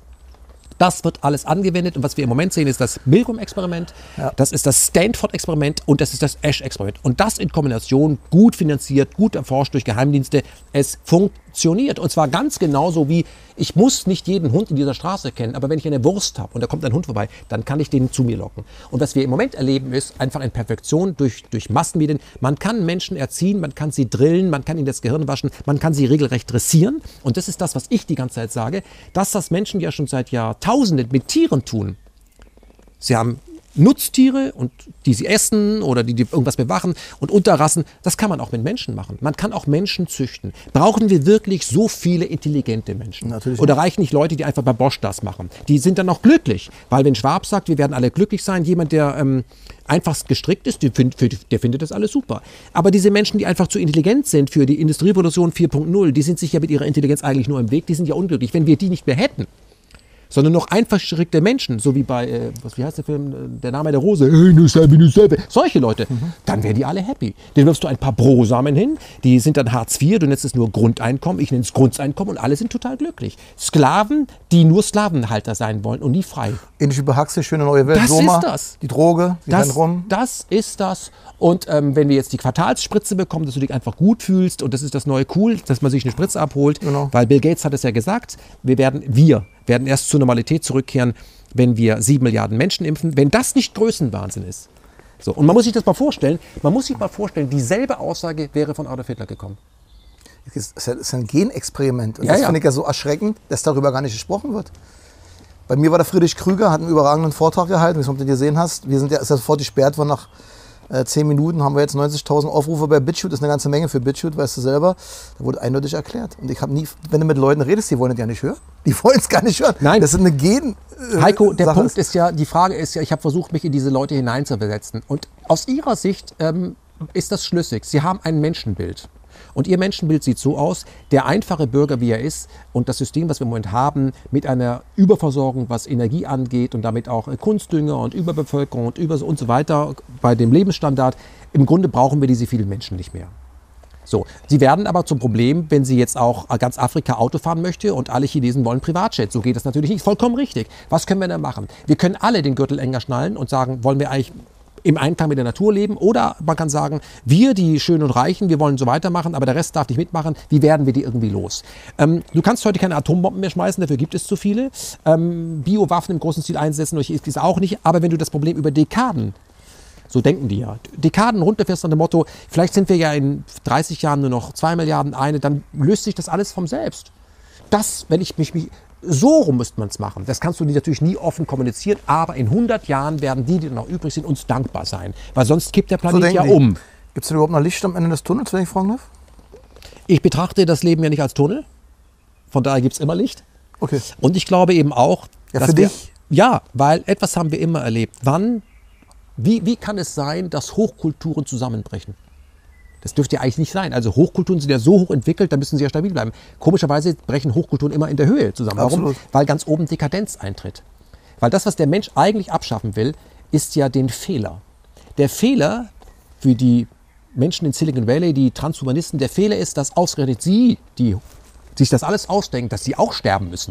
Das wird alles angewendet und was wir im Moment sehen, ist das Milgram-Experiment, ja. Das ist das Stanford-Experiment und das ist das Asch-Experiment. Und das in Kombination, gut finanziert, gut erforscht durch Geheimdienste, es funktioniert. Und zwar ganz genauso wie, ich muss nicht jeden Hund in dieser Straße kennen, aber wenn ich eine Wurst habe und da kommt ein Hund vorbei, dann kann ich den zu mir locken. Und was wir im Moment erleben, ist einfach eine Perfektion durch, durch Massenmedien. Man kann Menschen erziehen, man kann sie drillen, man kann ihnen das Gehirn waschen, man kann sie regelrecht dressieren. Und das ist das, was ich die ganze Zeit sage, dass das Menschen ja schon seit Jahrtausenden mit Tieren tun. Sie haben Nutztiere, und die sie essen oder die, die irgendwas bewachen und Unterrassen, das kann man auch mit Menschen machen. Man kann auch Menschen züchten. Brauchen wir wirklich so viele intelligente Menschen? Natürlich oder reichen nicht Leute, die einfach bei Bosch das machen? Die sind dann auch glücklich, weil wenn Schwab sagt, wir werden alle glücklich sein, jemand, der ähm, einfachst gestrickt ist, der, find, der findet das alles super. Aber diese Menschen, die einfach zu intelligent sind für die Industrierevolution vier Punkt null, die sind sich ja mit ihrer Intelligenz eigentlich nur im Weg, die sind ja unglücklich. Wenn wir die nicht mehr hätten, sondern noch einfach gestrickte Menschen, so wie bei, äh, was, wie heißt der Film, Der Name der Rose, hey, nur selbe, nur selbe. Solche Leute, mhm. Dann wären die alle happy. Den wirfst du ein paar Brosamen hin, die sind dann Hartz vier, du nennst es nur Grundeinkommen, ich nenne es Grundeinkommen und alle sind total glücklich. Sklaven, die nur Sklavenhalter sein wollen und nie frei. Ähnlich wie bei Huxley, Schöne neue Welt, das Soma, ist das. Die Droge, die das, rum. Das ist das. Und ähm, wenn wir jetzt die Quartalsspritze bekommen, dass du dich einfach gut fühlst und das ist das neue Cool, dass man sich eine Spritze abholt, genau. Weil Bill Gates hat es ja gesagt, wir werden, wir werden erst zur Normalität zurückkehren, wenn wir sieben Milliarden Menschen impfen, wenn das nicht Größenwahnsinn ist. So, und man muss sich das mal vorstellen, man muss sich mal vorstellen, dieselbe Aussage wäre von Adolf Hitler gekommen. Das ist ein Genexperiment und ja, das ja. finde ich ja so erschreckend, dass darüber gar nicht gesprochen wird. Bei mir war der Friedrich Krüger, hat einen überragenden Vortrag gehalten, wie du gesehen hast. Wir sind ja, ist ja sofort gesperrt worden nach äh, zehn Minuten, haben wir jetzt neunzigtausend Aufrufe bei BitChute, das ist eine ganze Menge für BitChute, weißt du selber. Da wurde eindeutig erklärt. Und ich habe nie, wenn du mit Leuten redest, die wollen das ja nicht hören. Die wollen es gar nicht hören. Nein. Das ist eine Gen. Äh, Heiko, der Sache Punkt ist ja, die Frage ist ja, ich habe versucht, mich in diese Leute hineinzuversetzen. Und aus ihrer Sicht ähm, ist das schlüssig. Sie haben ein Menschenbild. Und ihr Menschenbild sieht so aus, der einfache Bürger, wie er ist, und das System, was wir im Moment haben, mit einer Überversorgung, was Energie angeht und damit auch Kunstdünger und Überbevölkerung und, über und so weiter bei dem Lebensstandard, im Grunde brauchen wir diese vielen Menschen nicht mehr. So, sie werden aber zum Problem, wenn sie jetzt auch ganz Afrika Auto fahren möchte und alle Chinesen wollen Privatjet. So geht das natürlich nicht. Vollkommen richtig. Was können wir denn machen? Wir können alle den Gürtel enger schnallen und sagen, wollen wir eigentlich im Einklang mit der Natur leben, oder man kann sagen, wir, die Schönen und Reichen, wir wollen so weitermachen, aber der Rest darf nicht mitmachen. Wie werden wir die irgendwie los? Ähm, du kannst heute keine Atombomben mehr schmeißen, dafür gibt es zu viele. Ähm, Biowaffen im großen Stil einsetzen, ist es auch nicht. Aber wenn du das Problem über Dekaden, so denken die ja, Dekaden runterfährst nach dem Motto, vielleicht sind wir ja in dreißig Jahren nur noch zwei Milliarden eine, dann löst sich das alles von selbst. das, wenn ich mich, mich so rum müsste man es machen. Das kannst du natürlich nie offen kommunizieren, aber in hundert Jahren werden die, die noch übrig sind, uns dankbar sein. Weil sonst kippt der Planet So ja denken die. um. Gibt es denn überhaupt noch Licht am Ende des Tunnels, wenn ich fragen darf? Ich betrachte das Leben ja nicht als Tunnel. Von daher gibt es immer Licht. Okay. Und ich glaube eben auch, Ja, dass für wir, dich? ja, weil etwas haben wir immer erlebt. Wann, wie, wie kann es sein, dass Hochkulturen zusammenbrechen? Das dürfte ja eigentlich nicht sein. Also Hochkulturen sind ja so hoch entwickelt, da müssen sie ja stabil bleiben. Komischerweise brechen Hochkulturen immer in der Höhe zusammen. Warum? Absolut. Weil ganz oben Dekadenz eintritt. Weil das, was der Mensch eigentlich abschaffen will, ist ja den Fehler. Der Fehler für die Menschen in Silicon Valley, die Transhumanisten, der Fehler ist, dass ausgerechnet sie, die sich das alles ausdenken, dass sie auch sterben müssen.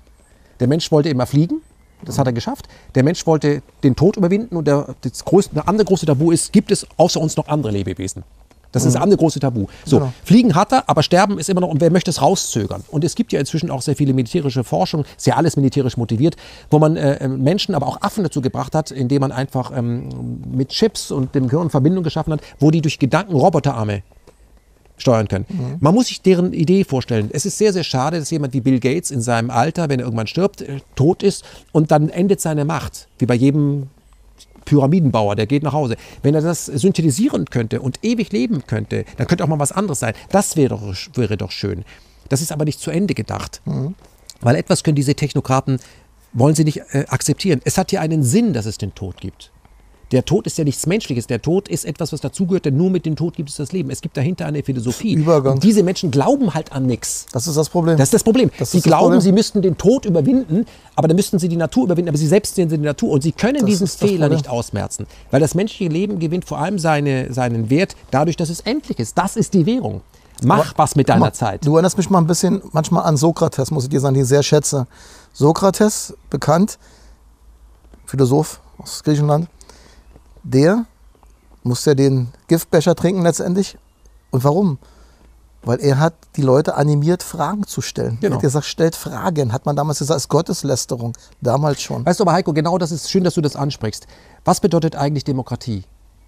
Der Mensch wollte immer fliegen, das hat er geschafft. Der Mensch wollte den Tod überwinden und der, das größte, eine andere große Tabu ist, gibt es außer uns noch andere Lebewesen? Das ist das andere große Tabu. So, Genau. Fliegen hat er, aber Sterben ist immer noch, und wer möchte es rauszögern? Und es gibt ja inzwischen auch sehr viele militärische Forschung, ist ja alles militärisch motiviert, wo man äh, Menschen, aber auch Affen dazu gebracht hat, indem man einfach ähm, mit Chips und dem Gehirn Verbindung geschaffen hat, wo die durch Gedanken Roboterarme steuern können. Mhm. Man muss sich deren Idee vorstellen. Es ist sehr, sehr schade, dass jemand wie Bill Gates in seinem Alter, wenn er irgendwann stirbt, äh, tot ist und dann endet seine Macht, wie bei jedem Pyramidenbauer, der geht nach Hause. Wenn er das synthetisieren könnte und ewig leben könnte, dann könnte auch mal was anderes sein. Das wäre doch, wäre doch schön. Das ist aber nicht zu Ende gedacht. Mhm. Weil etwas können diese Technokraten, wollen sie nicht äh, akzeptieren. Es hat ja einen Sinn, dass es den Tod gibt. Der Tod ist ja nichts Menschliches. Der Tod ist etwas, was dazugehört, denn nur mit dem Tod gibt es das Leben. Es gibt dahinter eine Philosophie. Übergang. Und diese Menschen glauben halt an nichts. Das ist das Problem. Das ist das Problem. Das sie ist das glauben, Problem. sie müssten den Tod überwinden, aber dann müssten sie die Natur überwinden, aber sie selbst sind die Natur. Und sie können Das diesen ist das Fehler Problem. nicht ausmerzen. Weil das menschliche Leben gewinnt vor allem seine, seinen Wert dadurch, dass es endlich ist. Das ist die Währung. Mach Aber, was mit deiner guck mal, Zeit. Du erinnerst mich mal ein bisschen manchmal an Sokrates, muss ich dir sagen, den ich sehr schätze. Sokrates, bekannt, Philosoph aus Griechenland, der musste ja den Giftbecher trinken letztendlich. Und warum? Weil er hat die Leute animiert, Fragen zu stellen. Genau. Er hat gesagt, stellt Fragen. Hat man damals gesagt, ist Gotteslästerung. Damals schon. Weißt du aber, Heiko, genau das ist schön, dass du das ansprichst. Was bedeutet eigentlich Demokratie?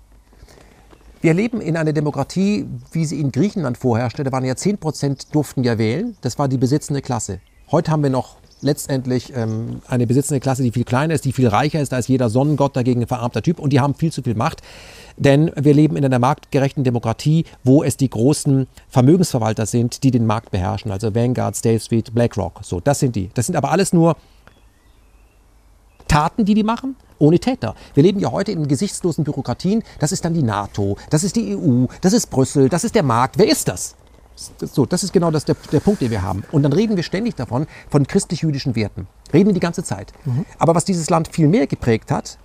Wir leben in einer Demokratie, wie sie in Griechenland vorherrschte. Da waren ja zehn Prozent durften ja wählen. Das war die besitzende Klasse. Heute haben wir noch letztendlich ähm, eine besitzende Klasse, die viel kleiner ist, die viel reicher ist. Da ist jeder Sonnengott dagegen ein verarmter Typ und die haben viel zu viel Macht. Denn wir leben in einer marktgerechten Demokratie, wo es die großen Vermögensverwalter sind, die den Markt beherrschen. Also Vanguard, State Street, BlackRock. So, das sind die. Das sind aber alles nur Taten, die die machen, ohne Täter. Wir leben ja heute in gesichtslosen Bürokratien. Das ist dann die NATO, das ist die E U, das ist Brüssel, das ist der Markt. Wer ist das? So, das ist genau das, der, der Punkt, den wir haben. Und dann reden wir ständig davon, von christlich-jüdischen Werten. Reden wir die ganze Zeit. Mhm. Aber was dieses Land viel mehr geprägt hat,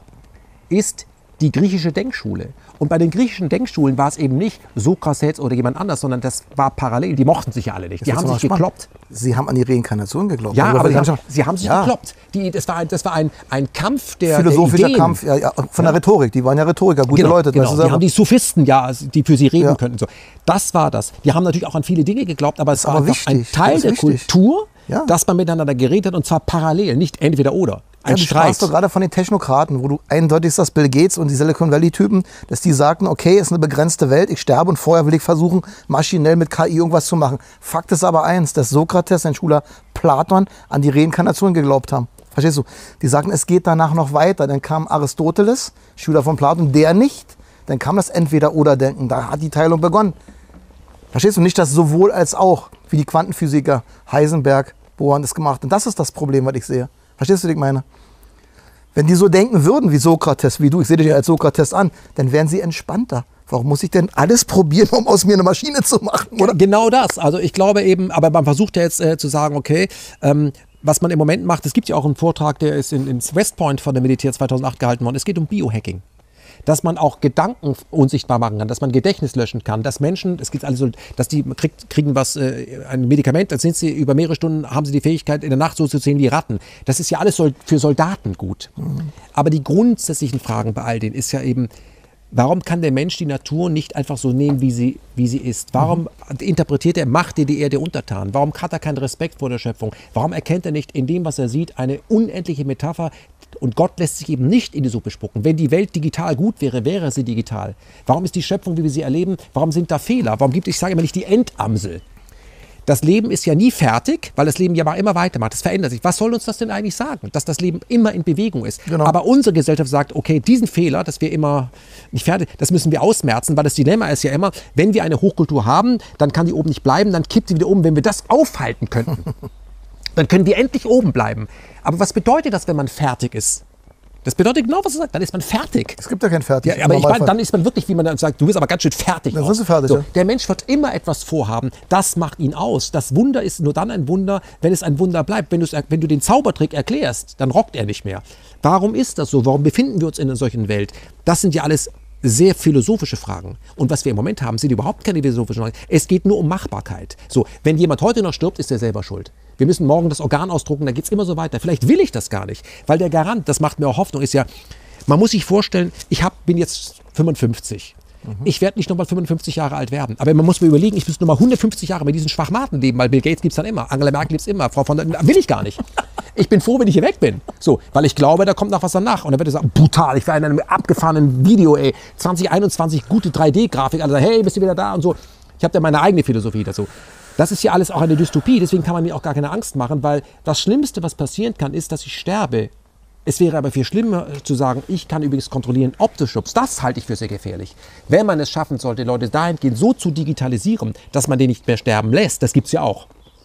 ist die griechische Denkschule. Und bei den griechischen Denkschulen war es eben nicht Sokrates oder jemand anders, sondern das war parallel. Die mochten sich ja alle nicht. Die haben sich gekloppt. Sie haben an die Reinkarnation geglaubt. Ja, aber, aber sie, haben, schon, sie haben sich ja. gekloppt. Die, das war, ein, das war ein, ein Kampf der Philosophischer der Ideen. Kampf, ja, ja, von der Rhetorik. Die waren ja Rhetoriker, gute Genau, Leute. genau. Die haben die Sophisten, ja, die für sie reden Ja. könnten. So. Das war das. Die haben natürlich auch an viele Dinge geglaubt, aber es war aber einfach ein wichtig. Teil Das der ist wichtig. Kultur, Ja. dass man miteinander geredet hat und zwar parallel, nicht entweder oder. Ein Ja, du Streit. sprachst doch gerade von den Technokraten, wo du eindeutig sagst, Bill Gates und die Silicon Valley-Typen, dass die sagten, okay, ist eine begrenzte Welt, ich sterbe und vorher will ich versuchen, maschinell mit K I irgendwas zu machen. Fakt ist aber eins, dass Sokrates, sein Schüler Platon, an die Reinkarnation geglaubt haben. Verstehst du? Die sagten, es geht danach noch weiter. Dann kam Aristoteles, Schüler von Platon, der nicht. Dann kam das Entweder-Oder-Denken. Da hat die Teilung begonnen. Verstehst du? Nicht das sowohl als auch, wie die Quantenphysiker Heisenberg, Bohr das gemacht. Und das ist das Problem, was ich sehe. Verstehst du, was ich meine? Wenn die so denken würden wie Sokrates, wie du, ich sehe dich ja als Sokrates an, dann wären sie entspannter. Warum muss ich denn alles probieren, um aus mir eine Maschine zu machen? Oder? Genau das. Also ich glaube eben, aber man versucht ja jetzt äh, zu sagen, okay, ähm, was man im Moment macht, es gibt ja auch einen Vortrag, der ist in, ins West Point von der Militär zweitausendacht gehalten worden. Es geht um Biohacking. Dass man auch Gedanken unsichtbar machen kann, dass man Gedächtnis löschen kann, dass Menschen, es gibt also, dass die kriegt, kriegen was, äh, ein Medikament, dann sind sie über mehrere Stunden, haben sie die Fähigkeit, in der Nacht so zu sehen wie Ratten. Das ist ja alles sol- für Soldaten gut. Mhm. Aber die grundsätzlichen Fragen bei all denen ist ja eben, warum kann der Mensch die Natur nicht einfach so nehmen, wie sie, wie sie ist? Warum mhm. interpretiert er, macht er die Erde untertan? Warum hat er keinen Respekt vor der Schöpfung? Warum erkennt er nicht in dem, was er sieht, eine unendliche Metapher? Und Gott lässt sich eben nicht in die Suppe spucken. Wenn die Welt digital gut wäre, wäre sie digital. Warum ist die Schöpfung, wie wir sie erleben, warum sind da Fehler? Warum gibt es, ich sage immer nicht die Endamsel? Das Leben ist ja nie fertig, weil das Leben ja mal immer weitermacht. Das verändert sich. Was soll uns das denn eigentlich sagen? Dass das Leben immer in Bewegung ist. Genau. Aber unsere Gesellschaft sagt, okay, diesen Fehler, dass wir immer nicht fertig, das müssen wir ausmerzen, weil das Dilemma ist ja immer, wenn wir eine Hochkultur haben, dann kann die oben nicht bleiben, dann kippt sie wieder um. Wenn wir das aufhalten könnten, dann können wir endlich oben bleiben. Aber was bedeutet das, wenn man fertig ist? Das bedeutet genau, was du sagst, dann ist man fertig. Es gibt ja kein Fertig. Ja, aber ich meine, dann ist man wirklich, wie man dann sagt, du bist aber ganz schön fertig. Dann auch. sind sie fertig, So, ja. Der Mensch wird immer etwas vorhaben, das macht ihn aus. Das Wunder ist nur dann ein Wunder, wenn es ein Wunder bleibt. Wenn, wenn du den Zaubertrick erklärst, dann rockt er nicht mehr. Warum ist das so? Warum befinden wir uns in einer solchen Welt? Das sind ja alles sehr philosophische Fragen. Und was wir im Moment haben, sind überhaupt keine philosophischen Fragen. Es geht nur um Machbarkeit. So, wenn jemand heute noch stirbt, ist er selber schuld. Wir müssen morgen das Organ ausdrucken, dann geht es immer so weiter. Vielleicht will ich das gar nicht, weil der Garant, das macht mir auch Hoffnung, ist ja, man muss sich vorstellen, ich hab, bin jetzt fünfundfünfzig. Mhm. Ich werde nicht nochmal fünfundfünfzig Jahre alt werden. Aber man muss mir überlegen, ich muss nochmal hundertfünfzig Jahre mit diesen Schwachmaten leben, weil Bill Gates gibt es dann immer, Angela Merkel gibt es immer, Frau von der will ich gar nicht. Ich bin froh, wenn ich hier weg bin. So, weil ich glaube, da kommt noch was danach. Und dann wird er sagen, brutal, ich war in einem abgefahrenen Video, ey, zwanzig einundzwanzig, gute drei D-Grafik, alle sagen, hey, bist du wieder da und so. Ich habe da meine eigene Philosophie dazu. Das ist ja alles auch eine Dystopie, deswegen kann man mir auch gar keine Angst machen, weil das Schlimmste, was passieren kann, ist, dass ich sterbe. Es wäre aber viel schlimmer zu sagen, ich kann übrigens kontrollieren, ob du stirbst. Das halte ich für sehr gefährlich. Wenn man es schaffen sollte, Leute dahingehend so zu digitalisieren, dass man den nicht mehr sterben lässt, das gibt es ja auch,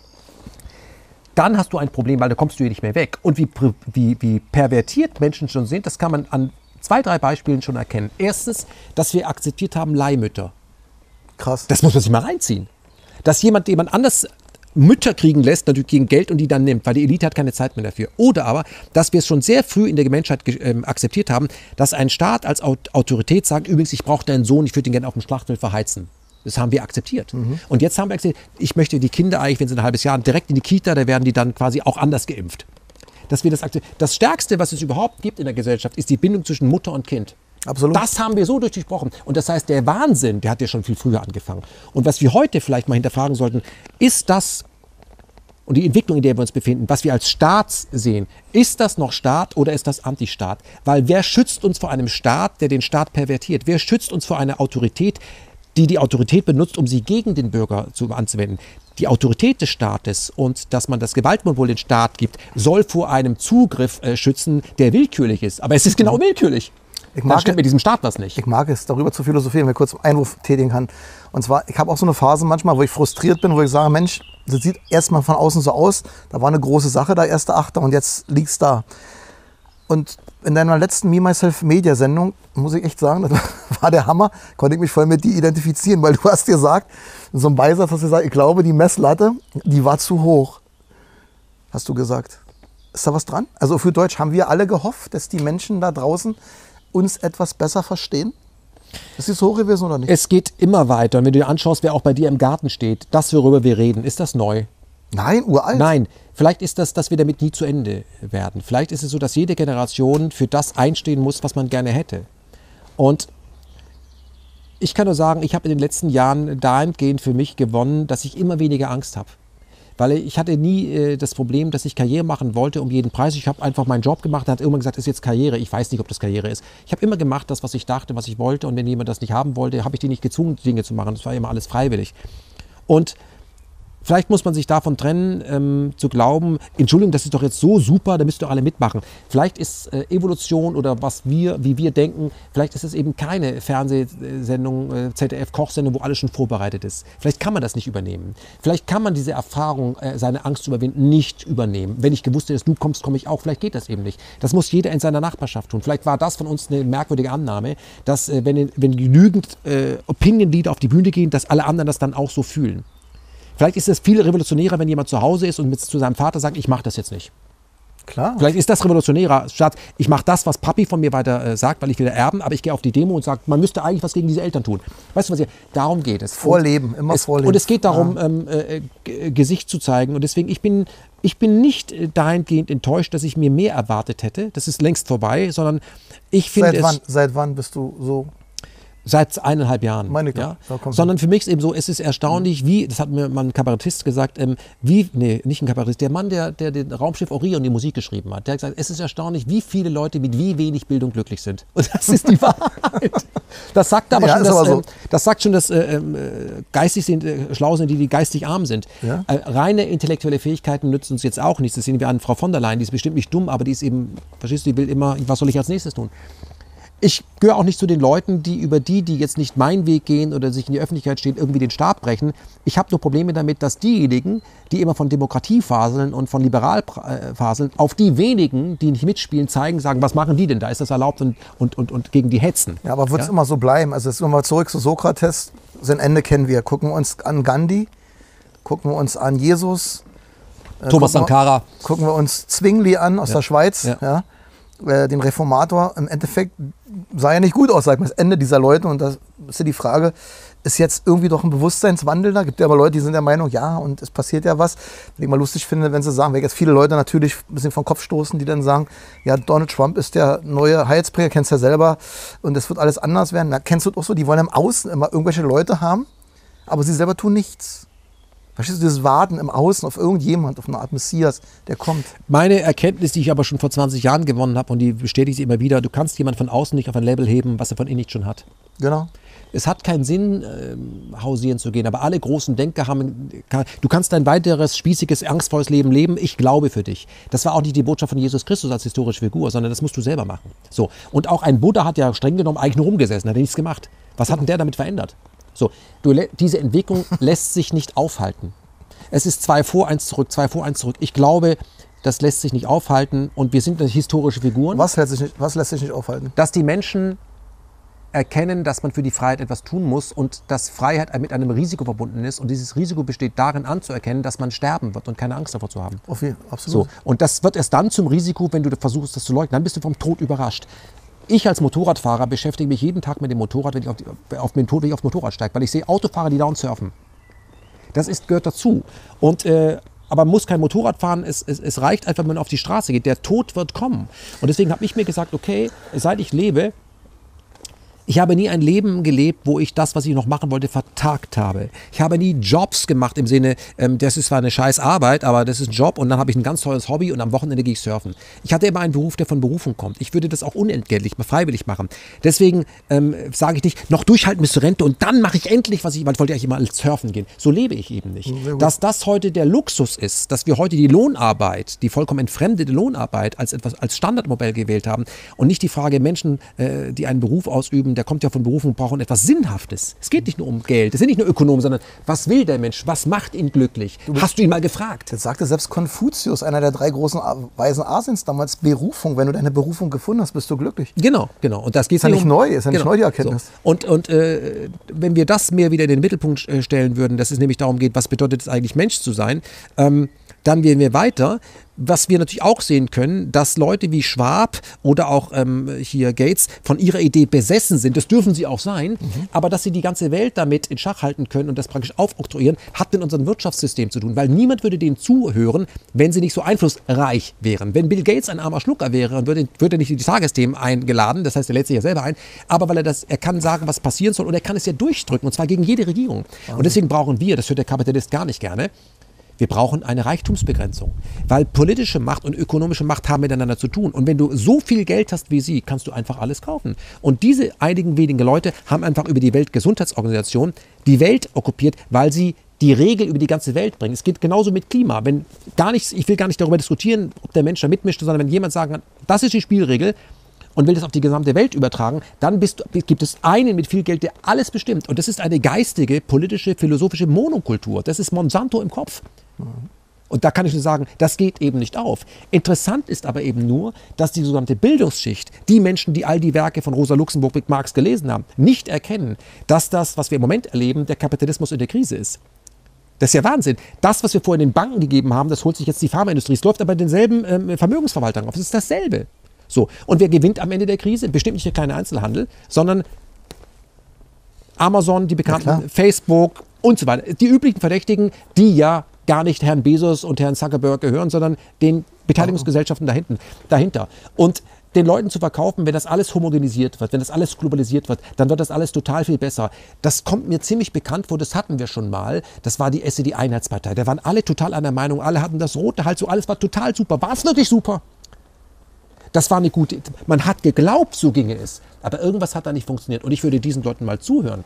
dann hast du ein Problem, weil da kommst du hier nicht mehr weg. Und wie, wie, wie pervertiert Menschen schon sind, das kann man an zwei, drei Beispielen schon erkennen. Erstens, dass wir akzeptiert haben Leihmütter. Krass. Das muss man sich mal reinziehen. Dass jemand jemand anders Mütter kriegen lässt, natürlich gegen Geld und die dann nimmt, weil die Elite hat keine Zeit mehr dafür. Oder aber, dass wir es schon sehr früh in der Menschheit äh, akzeptiert haben, dass ein Staat als Autorität sagt, übrigens, ich brauche deinen Sohn, ich würde ihn gerne auf dem Schlachtfeld verheizen. Das haben wir akzeptiert. Mhm. Und jetzt haben wir akzeptiert, ich möchte die Kinder eigentlich, wenn sie ein halbes Jahr direkt in die Kita, da werden die dann quasi auch anders geimpft. Dass wir das akzeptieren. Das Stärkste, was es überhaupt gibt in der Gesellschaft, ist die Bindung zwischen Mutter und Kind. Absolut. Das haben wir so durchgesprochen. Und das heißt, der Wahnsinn, der hat ja schon viel früher angefangen. Und was wir heute vielleicht mal hinterfragen sollten, ist das, und die Entwicklung, in der wir uns befinden, was wir als Staat sehen, ist das noch Staat oder ist das Antistaat? Weil wer schützt uns vor einem Staat, der den Staat pervertiert? Wer schützt uns vor einer Autorität, die die Autorität benutzt, um sie gegen den Bürger zu, anzuwenden? Die Autorität des Staates und dass man das Gewaltmonopol den Staat gibt, soll vor einem Zugriff äh, schützen, der willkürlich ist. Aber es ist genau willkürlich. Ich mag, Dann stimmt mit diesem Staat was nicht. Ich mag es, darüber zu philosophieren, wenn ich kurz einen Einwurf tätigen kann. Und zwar, ich habe auch so eine Phase manchmal, wo ich frustriert bin, wo ich sage, Mensch, das sieht erstmal von außen so aus, da war eine große Sache, der erste Achter, und jetzt liegt es da. Und in deiner letzten Me, Myself Media Sendung, muss ich echt sagen, das war der Hammer, konnte ich mich voll mit dir identifizieren, weil du hast gesagt, in so einem Beisatz hast du gesagt, ich glaube, die Messlatte, die war zu hoch. Hast du gesagt. Ist da was dran? Also für Deutsch, haben wir alle gehofft, dass die Menschen da draußen uns etwas besser verstehen? Ist das so hoch gewesen oder nicht? Es geht immer weiter. Und wenn du dir anschaust, wer auch bei dir im Garten steht, das, worüber wir reden, ist das neu? Nein, uralt. Nein, vielleicht ist das, dass wir damit nie zu Ende werden. Vielleicht ist es so, dass jede Generation für das einstehen muss, was man gerne hätte. Und ich kann nur sagen, ich habe in den letzten Jahren dahingehend für mich gewonnen, dass ich immer weniger Angst habe. Weil ich hatte nie äh, das Problem, dass ich Karriere machen wollte um jeden Preis. Ich habe einfach meinen Job gemacht, hat irgendwann gesagt, ist jetzt Karriere. Ich weiß nicht, ob das Karriere ist. Ich habe immer gemacht, das, was ich dachte, was ich wollte. Und wenn jemand das nicht haben wollte, habe ich die nicht gezwungen, Dinge zu machen. Das war immer alles freiwillig. Und vielleicht muss man sich davon trennen, ähm, zu glauben, Entschuldigung, das ist doch jetzt so super, da müsst ihr alle mitmachen. Vielleicht ist äh, Evolution oder was wir, wie wir denken, vielleicht ist es eben keine Fernsehsendung, äh, Z D F-Kochsendung, wo alles schon vorbereitet ist. Vielleicht kann man das nicht übernehmen. Vielleicht kann man diese Erfahrung, äh, seine Angst zu überwinden, nicht übernehmen. Wenn ich gewusst hätte, dass du kommst, komme ich auch. Vielleicht geht das eben nicht. Das muss jeder in seiner Nachbarschaft tun. Vielleicht war das von uns eine merkwürdige Annahme, dass äh, wenn, wenn genügend äh, Opinion-Leader auf die Bühne gehen, dass alle anderen das dann auch so fühlen. Vielleicht ist es viel revolutionärer, wenn jemand zu Hause ist und mit zu seinem Vater sagt, ich mache das jetzt nicht. Klar. Vielleicht ist das revolutionärer, statt ich mache das, was Papi von mir weiter äh, sagt, weil ich will erben, aber ich gehe auf die Demo und sage, man müsste eigentlich was gegen diese Eltern tun. Weißt du, was ich, darum geht es. Vorleben, und immer es, vorleben. Und es geht darum, ja. ähm, äh, Gesicht zu zeigen. Und deswegen, ich bin, ich bin nicht dahingehend enttäuscht, dass ich mir mehr erwartet hätte. Das ist längst vorbei, sondern ich finde Seit es... wann, seit wann bist du so... Seit eineinhalb Jahren. Meine ja? Güte, Sondern für mich ist eben so, es ist erstaunlich, wie, das hat mir mal ein Kabarettist gesagt, ähm, wie, nee, nicht ein Kabarettist, der Mann, der, der den Raumschiff Orion die Musik geschrieben hat, der hat gesagt, es ist erstaunlich, wie viele Leute mit wie wenig Bildung glücklich sind. Und das ist die Wahrheit. Das sagt aber Ja, schon, ist dass, aber so. ähm, das sagt schon, dass äh, äh, geistig sind, äh, schlau sind, die, die geistig arm sind. Ja. Äh, reine intellektuelle Fähigkeiten nützen uns jetzt auch nichts. Das sehen wir an Frau von der Leyen, die ist bestimmt nicht dumm, aber die ist eben, verstehst du, die will immer, was soll ich als nächstes tun? Ich gehöre auch nicht zu den Leuten, die über die, die jetzt nicht meinen Weg gehen oder sich in die Öffentlichkeit stehen, irgendwie den Stab brechen. Ich habe nur Probleme damit, dass diejenigen, die immer von Demokratie faseln und von liberal äh, faseln, auf die wenigen, die nicht mitspielen, zeigen, sagen, was machen die denn da? Ist das erlaubt und, und, und, und gegen die hetzen? Ja, aber wird es Ja? immer so bleiben? Also jetzt nochmal zurück zu Sokrates. Sein Ende kennen wir. Gucken wir uns an Gandhi, gucken wir uns an Jesus. äh, Thomas gucken wir- Sankara. Gucken wir uns Zwingli an aus Ja. der Schweiz, Ja. ja. Äh, den Reformator. Im Endeffekt sah ja nicht gut aus, sag ich mal, das Ende dieser Leute. Und das ist ja die Frage, ist jetzt irgendwie doch ein Bewusstseinswandel da? Gibt ja aber Leute, die sind der Meinung, ja, und es passiert ja was. Was ich mal lustig finde, wenn sie sagen, weil jetzt viele Leute natürlich ein bisschen vom Kopf stoßen, die dann sagen, ja, Donald Trump ist der neue Heilsbringer, kennst du ja selber, und es wird alles anders werden. Da kennst du auch so, die wollen im Außen immer irgendwelche Leute haben, aber sie selber tun nichts. Verstehst du, dieses Warten im Außen auf irgendjemand, auf eine Art Messias, der kommt. Meine Erkenntnis, die ich aber schon vor zwanzig Jahren gewonnen habe und die bestätigt sie immer wieder, du kannst jemand von außen nicht auf ein Level heben, was er von innen nicht schon hat. Genau. Es hat keinen Sinn, ähm, hausieren zu gehen, aber alle großen Denker haben, kann, du kannst dein weiteres, spießiges, angstvolles Leben leben, ich glaube für dich. Das war auch nicht die Botschaft von Jesus Christus als historische Figur, sondern das musst du selber machen. So. Und auch ein Buddha hat ja streng genommen eigentlich nur rumgesessen, hat ja nichts gemacht. Was hat denn der damit verändert? So, du, lä- diese Entwicklung lässt sich nicht aufhalten. Es ist zwei vor, eins zurück, zwei vor, eins zurück. Ich glaube, das lässt sich nicht aufhalten und wir sind historische Figuren. Was, hält sich nicht, was lässt sich nicht aufhalten? Dass die Menschen erkennen, dass man für die Freiheit etwas tun muss und dass Freiheit mit einem Risiko verbunden ist. Und dieses Risiko besteht darin, anzuerkennen, dass man sterben wird und keine Angst davor zu haben. Auf jeden, absolut. So. Und das wird erst dann zum Risiko, wenn du versuchst, das zu leugnen. Dann bist du vom Tod überrascht. Ich als Motorradfahrer beschäftige mich jeden Tag mit dem Motorrad, wenn ich auf, die, auf den Tod, wenn ich aufs Motorrad steige, weil ich sehe Autofahrer, die down surfen. Das ist, gehört dazu. Und, äh, aber man muss kein Motorrad fahren, es, es, es reicht einfach, wenn man auf die Straße geht. Der Tod wird kommen. Und deswegen habe ich mir gesagt, okay, seit ich lebe, ich habe nie ein Leben gelebt, wo ich das, was ich noch machen wollte, vertagt habe. Ich habe nie Jobs gemacht im Sinne, ähm, das ist zwar eine scheiß Arbeit, aber das ist ein Job und dann habe ich ein ganz tolles Hobby und am Wochenende gehe ich surfen. Ich hatte immer einen Beruf, der von Berufung kommt. Ich würde das auch unentgeltlich, freiwillig machen. Deswegen ähm, sage ich nicht, noch durchhalten bis zur Rente und dann mache ich endlich, was ich, weil ich wollte eigentlich immer als surfen gehen. So lebe ich eben nicht. Dass das heute der Luxus ist, dass wir heute die Lohnarbeit, die vollkommen entfremdete Lohnarbeit als etwas als Standardmodell gewählt haben und nicht die Frage Menschen, äh, die einen Beruf ausüben, der kommt ja von Berufung und brauchen etwas Sinnhaftes. Es geht nicht nur um Geld, es sind nicht nur Ökonomen, sondern was will der Mensch, was macht ihn glücklich? Hast du ihn mal gefragt? Das sagte selbst Konfuzius, einer der drei großen A- Weisen Asiens damals, Berufung. Wenn du deine Berufung gefunden hast, bist du glücklich. Genau, genau. Und das geht Ist ja nicht neu, ist ja nicht neu, die Erkenntnis. So. Und, und äh, wenn wir das mehr wieder in den Mittelpunkt äh, stellen würden, dass es nämlich darum geht, was bedeutet es eigentlich, Mensch zu sein, ähm, dann gehen wir weiter. Was wir natürlich auch sehen können, dass Leute wie Schwab oder auch ähm, hier Gates von ihrer Idee besessen sind, das dürfen sie auch sein, mhm. aber dass sie die ganze Welt damit in Schach halten können und das praktisch aufoktroyieren, hat mit unserem Wirtschaftssystem zu tun, weil niemand würde denen zuhören, wenn sie nicht so einflussreich wären. Wenn Bill Gates ein armer Schlucker wäre und würde, würde nicht in die Tagesthemen eingeladen, das heißt, er lädt sich ja selber ein, aber weil er das, er kann sagen, was passieren soll und er kann es ja durchdrücken und zwar gegen jede Regierung. Mhm. Und deswegen brauchen wir, das hört der Kapitalist gar nicht gerne, wir brauchen eine Reichtumsbegrenzung, weil politische Macht und ökonomische Macht haben miteinander zu tun. Und wenn du so viel Geld hast wie sie, kannst du einfach alles kaufen. Und diese einigen wenigen Leute haben einfach über die Weltgesundheitsorganisation die Welt okkupiert, weil sie die Regel über die ganze Welt bringen. Es geht genauso mit Klima. Wenn gar nichts, ich will gar nicht darüber diskutieren, ob der Mensch da mitmischt, sondern wenn jemand sagen kann, das ist die Spielregel, und will das auf die gesamte Welt übertragen, dann bist, gibt es einen mit viel Geld, der alles bestimmt. Und das ist eine geistige, politische, philosophische Monokultur. Das ist Monsanto im Kopf. Mhm. Und da kann ich nur sagen, das geht eben nicht auf. Interessant ist aber eben nur, dass die sogenannte Bildungsschicht, die Menschen, die all die Werke von Rosa Luxemburg mit Marx gelesen haben, nicht erkennen, dass das, was wir im Moment erleben, der Kapitalismus in der Krise ist. Das ist ja Wahnsinn. Das, was wir vorhin den Banken gegeben haben, das holt sich jetzt die Pharmaindustrie. Es läuft aber denselben ähm, Vermögensverwaltern auf. Es ist dasselbe. So. Und wer gewinnt am Ende der Krise? Bestimmt nicht der kleine Einzelhandel, sondern Amazon, die bekannten, Facebook und so weiter. Die üblichen Verdächtigen, die ja gar nicht Herrn Bezos und Herrn Zuckerberg gehören, sondern den Beteiligungsgesellschaften dahinten, dahinter. Und den Leuten zu verkaufen, wenn das alles homogenisiert wird, wenn das alles globalisiert wird, dann wird das alles total viel besser. Das kommt mir ziemlich bekannt vor, das hatten wir schon mal. Das war die S E D-Einheitspartei. Da waren alle total einer Meinung, alle hatten das Rote halt so, alles war total super. War es wirklich super? Das war eine gute, man hat geglaubt, so ginge es. Aber irgendwas hat da nicht funktioniert. Und ich würde diesen Leuten mal zuhören.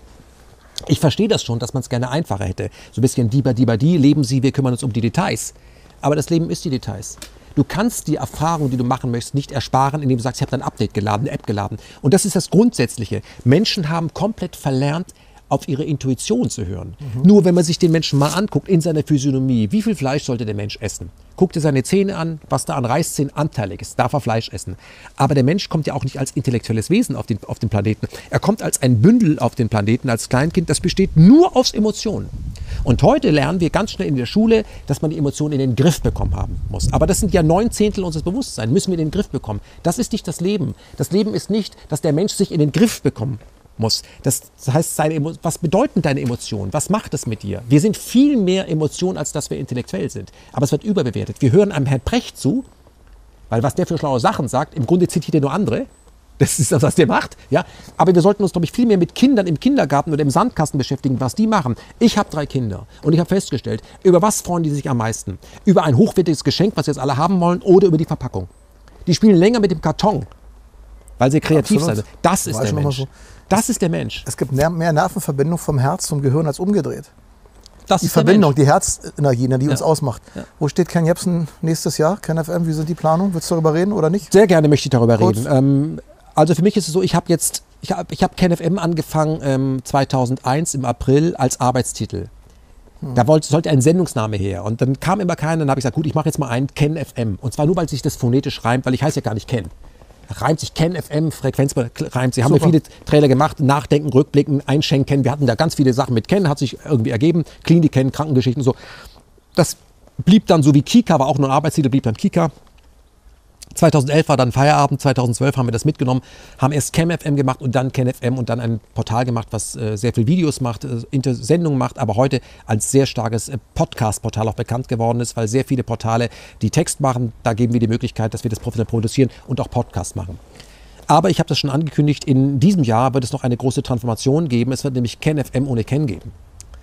Ich verstehe das schon, dass man es gerne einfacher hätte. So ein bisschen die bei die bei die, leben Sie, wir kümmern uns um die Details. Aber das Leben ist die Details. Du kannst die Erfahrung, die du machen möchtest, nicht ersparen, indem du sagst, ich habe ein Update geladen, eine App geladen. Und das ist das Grundsätzliche. Menschen haben komplett verlernt, auf ihre Intuition zu hören. Mhm. Nur wenn man sich den Menschen mal anguckt, in seiner Physiognomie, wie viel Fleisch sollte der Mensch essen? Guck dir seine Zähne an, was da an Reißzähnen anteilig ist, darf er Fleisch essen. Aber der Mensch kommt ja auch nicht als intellektuelles Wesen auf den, auf den Planeten. Er kommt als ein Bündel auf den Planeten, als Kleinkind, das besteht nur aus Emotionen. Und heute lernen wir ganz schnell in der Schule, dass man die Emotionen in den Griff bekommen haben muss. Aber das sind ja neun Zehntel unseres Bewusstseins, müssen wir in den Griff bekommen. Das ist nicht das Leben. Das Leben ist nicht, dass der Mensch sich in den Griff bekommt. Muss. Das heißt, seine, was bedeuten deine Emotionen? Was macht es mit dir? Wir sind viel mehr Emotionen, als dass wir intellektuell sind. Aber es wird überbewertet. Wir hören einem Herrn Precht zu, weil was der für schlaue Sachen sagt, im Grunde zitiert er nur andere. Das ist das, was der macht. Ja? Aber wir sollten uns, glaube ich, viel mehr mit Kindern im Kindergarten oder im Sandkasten beschäftigen, was die machen. Ich habe drei Kinder und ich habe festgestellt, über was freuen die sich am meisten? Über ein hochwertiges Geschenk, was jetzt alle haben wollen, oder über die Verpackung. Die spielen länger mit dem Karton, weil sie kreativ sind. Das ist der Mensch. Das ist der Mensch. Es gibt mehr, mehr Nervenverbindung vom Herz zum Gehirn als umgedreht. Das die ist Verbindung, die Herzenergie, die ja. uns ausmacht. Ja. Wo steht Ken Jebsen nächstes Jahr? Ken F M, wie sind die Planungen? Willst du darüber reden oder nicht? Sehr gerne möchte ich darüber Kurz. reden. Ähm, also für mich ist es so, ich habe jetzt, ich habe ich hab Ken F M angefangen ähm, zweitausendeins im April als Arbeitstitel. Hm. Da wollte, sollte ein Sendungsname her. Und dann kam immer keiner, dann habe ich gesagt, gut, ich mache jetzt mal einen Ken F M. Und zwar nur, weil sich das phonetisch reimt, weil ich heiße ja gar nicht Ken. Reimt sich Ken F M, Frequenz reimt sich. Haben wir viele Trailer gemacht, Nachdenken, Rückblicken, Einschenken. Wir hatten da ganz viele Sachen mit Ken, hat sich irgendwie ergeben. Klinik Ken, Krankengeschichten, so. Das blieb dann so wie Kika, war auch nur ein Arbeitstitel, blieb dann Kika. zweitausendelf war dann Feierabend, zweitausendzwölf haben wir das mitgenommen, haben erst Ken F M gemacht und dann Ken F M und dann ein Portal gemacht, was äh, sehr viel Videos macht, äh, Sendungen macht, aber heute als sehr starkes äh, Podcast-Portal auch bekannt geworden ist, weil sehr viele Portale, die Text machen, da geben wir die Möglichkeit, dass wir das professionell produzieren und auch Podcast machen. Aber ich habe das schon angekündigt, in diesem Jahr wird es noch eine große Transformation geben, es wird nämlich Ken F M ohne Ken geben.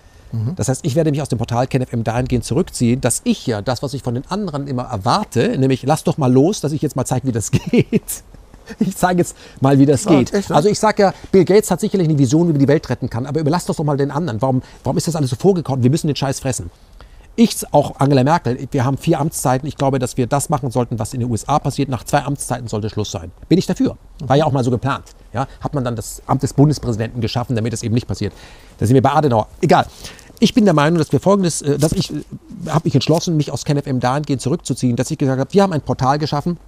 Das heißt, ich werde mich aus dem Portal Ken F M dahingehend zurückziehen, dass ich ja das, was ich von den anderen immer erwarte, nämlich lass doch mal los, dass ich jetzt mal zeige, wie das geht. Ich zeige jetzt mal, wie das ja, geht. Echt, ne? Also ich sage ja, Bill Gates hat sicherlich eine Vision, wie man die Welt retten kann, aber überlass das doch mal den anderen. Warum, warum ist das alles so vorgekommen? Wir müssen den Scheiß fressen. Ich, auch Angela Merkel, wir haben vier Amtszeiten. Ich glaube, dass wir das machen sollten, was in den U S A passiert. Nach zwei Amtszeiten sollte Schluss sein. Bin ich dafür. War ja auch mal so geplant. Ja, hat man dann das Amt des Bundespräsidenten geschaffen, damit das eben nicht passiert. Da sind wir bei Adenauer. Egal. Ich bin der Meinung, dass wir Folgendes, dass ich, habe mich entschlossen, mich aus Ken F M dahingehend zurückzuziehen, dass ich gesagt habe, wir haben ein Portal geschaffen.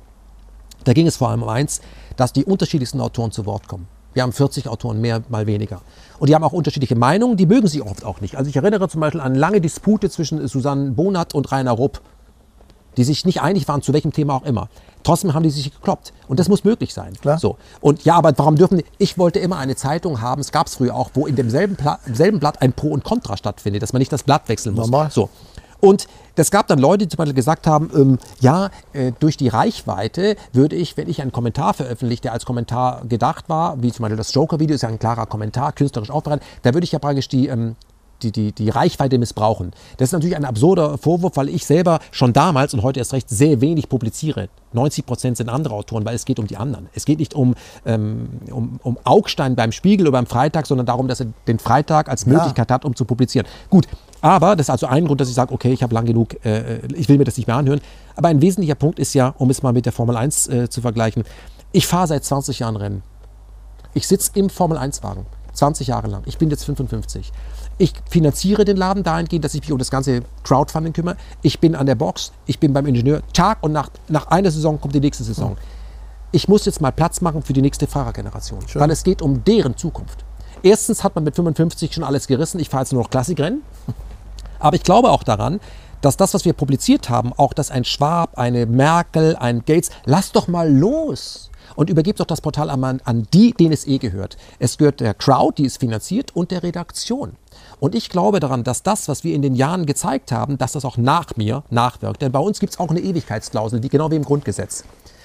Da ging es vor allem um eins, dass die unterschiedlichsten Autoren zu Wort kommen. Wir haben vierzig Autoren, mehr, mal weniger. Und die haben auch unterschiedliche Meinungen, die mögen sie oft auch nicht. Also ich erinnere zum Beispiel an lange Dispute zwischen Susanne Bonat und Rainer Rupp, die sich nicht einig waren, zu welchem Thema auch immer. Trotzdem haben die sich gekloppt. Und das muss möglich sein. Klar. So. Und ja, aber warum dürfen die? Ich wollte immer eine Zeitung haben, es gab es früher auch, wo in demselben, Pla im selben Blatt ein Pro und Contra stattfindet, dass man nicht das Blatt wechseln muss. Normal. So. Und es gab dann Leute, die zum Beispiel gesagt haben, ähm, ja, äh, durch die Reichweite würde ich, wenn ich einen Kommentar veröffentliche, der als Kommentar gedacht war, wie zum Beispiel das Joker-Video, ist ja ein klarer Kommentar, künstlerisch aufbereitet, da würde ich ja praktisch die, ähm, die, die, die Reichweite missbrauchen. Das ist natürlich ein absurder Vorwurf, weil ich selber schon damals und heute erst recht sehr wenig publiziere. neunzig Prozent sind andere Autoren, weil es geht um die anderen. Es geht nicht um, ähm, um, um Augstein beim Spiegel oder beim Freitag, sondern darum, dass er den Freitag als Möglichkeit ja. hat, um zu publizieren. Gut, aber das ist also ein Grund, dass ich sage, okay, ich habe lang genug, äh, ich will mir das nicht mehr anhören. Aber ein wesentlicher Punkt ist ja, um es mal mit der Formel eins äh, zu vergleichen, ich fahre seit zwanzig Jahren Rennen. Ich sitze im Formel eins Wagen, zwanzig Jahre lang. Ich bin jetzt fünfundfünfzig. Ich finanziere den Laden dahingehend, dass ich mich um das ganze Crowdfunding kümmere. Ich bin an der Box, ich bin beim Ingenieur. Tag und Nacht, nach einer Saison kommt die nächste Saison. Ich muss jetzt mal Platz machen für die nächste Fahrergeneration, Schön. weil es geht um deren Zukunft. Erstens hat man mit fünfundfünfzig schon alles gerissen. Ich fahre jetzt nur noch Klassikrennen. Aber ich glaube auch daran, dass das, was wir publiziert haben, auch dass ein Schwab, eine Merkel, ein Gates, lasst doch mal los und übergebt doch das Portal an, an die, denen es eh gehört. Es gehört der Crowd, die es finanziert, und der Redaktion. Und ich glaube daran, dass das, was wir in den Jahren gezeigt haben, dass das auch nach mir nachwirkt. Denn bei uns gibt es auch eine Ewigkeitsklausel, wie genau wie im Grundgesetz.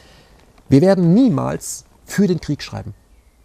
Wir werden niemals für den Krieg schreiben.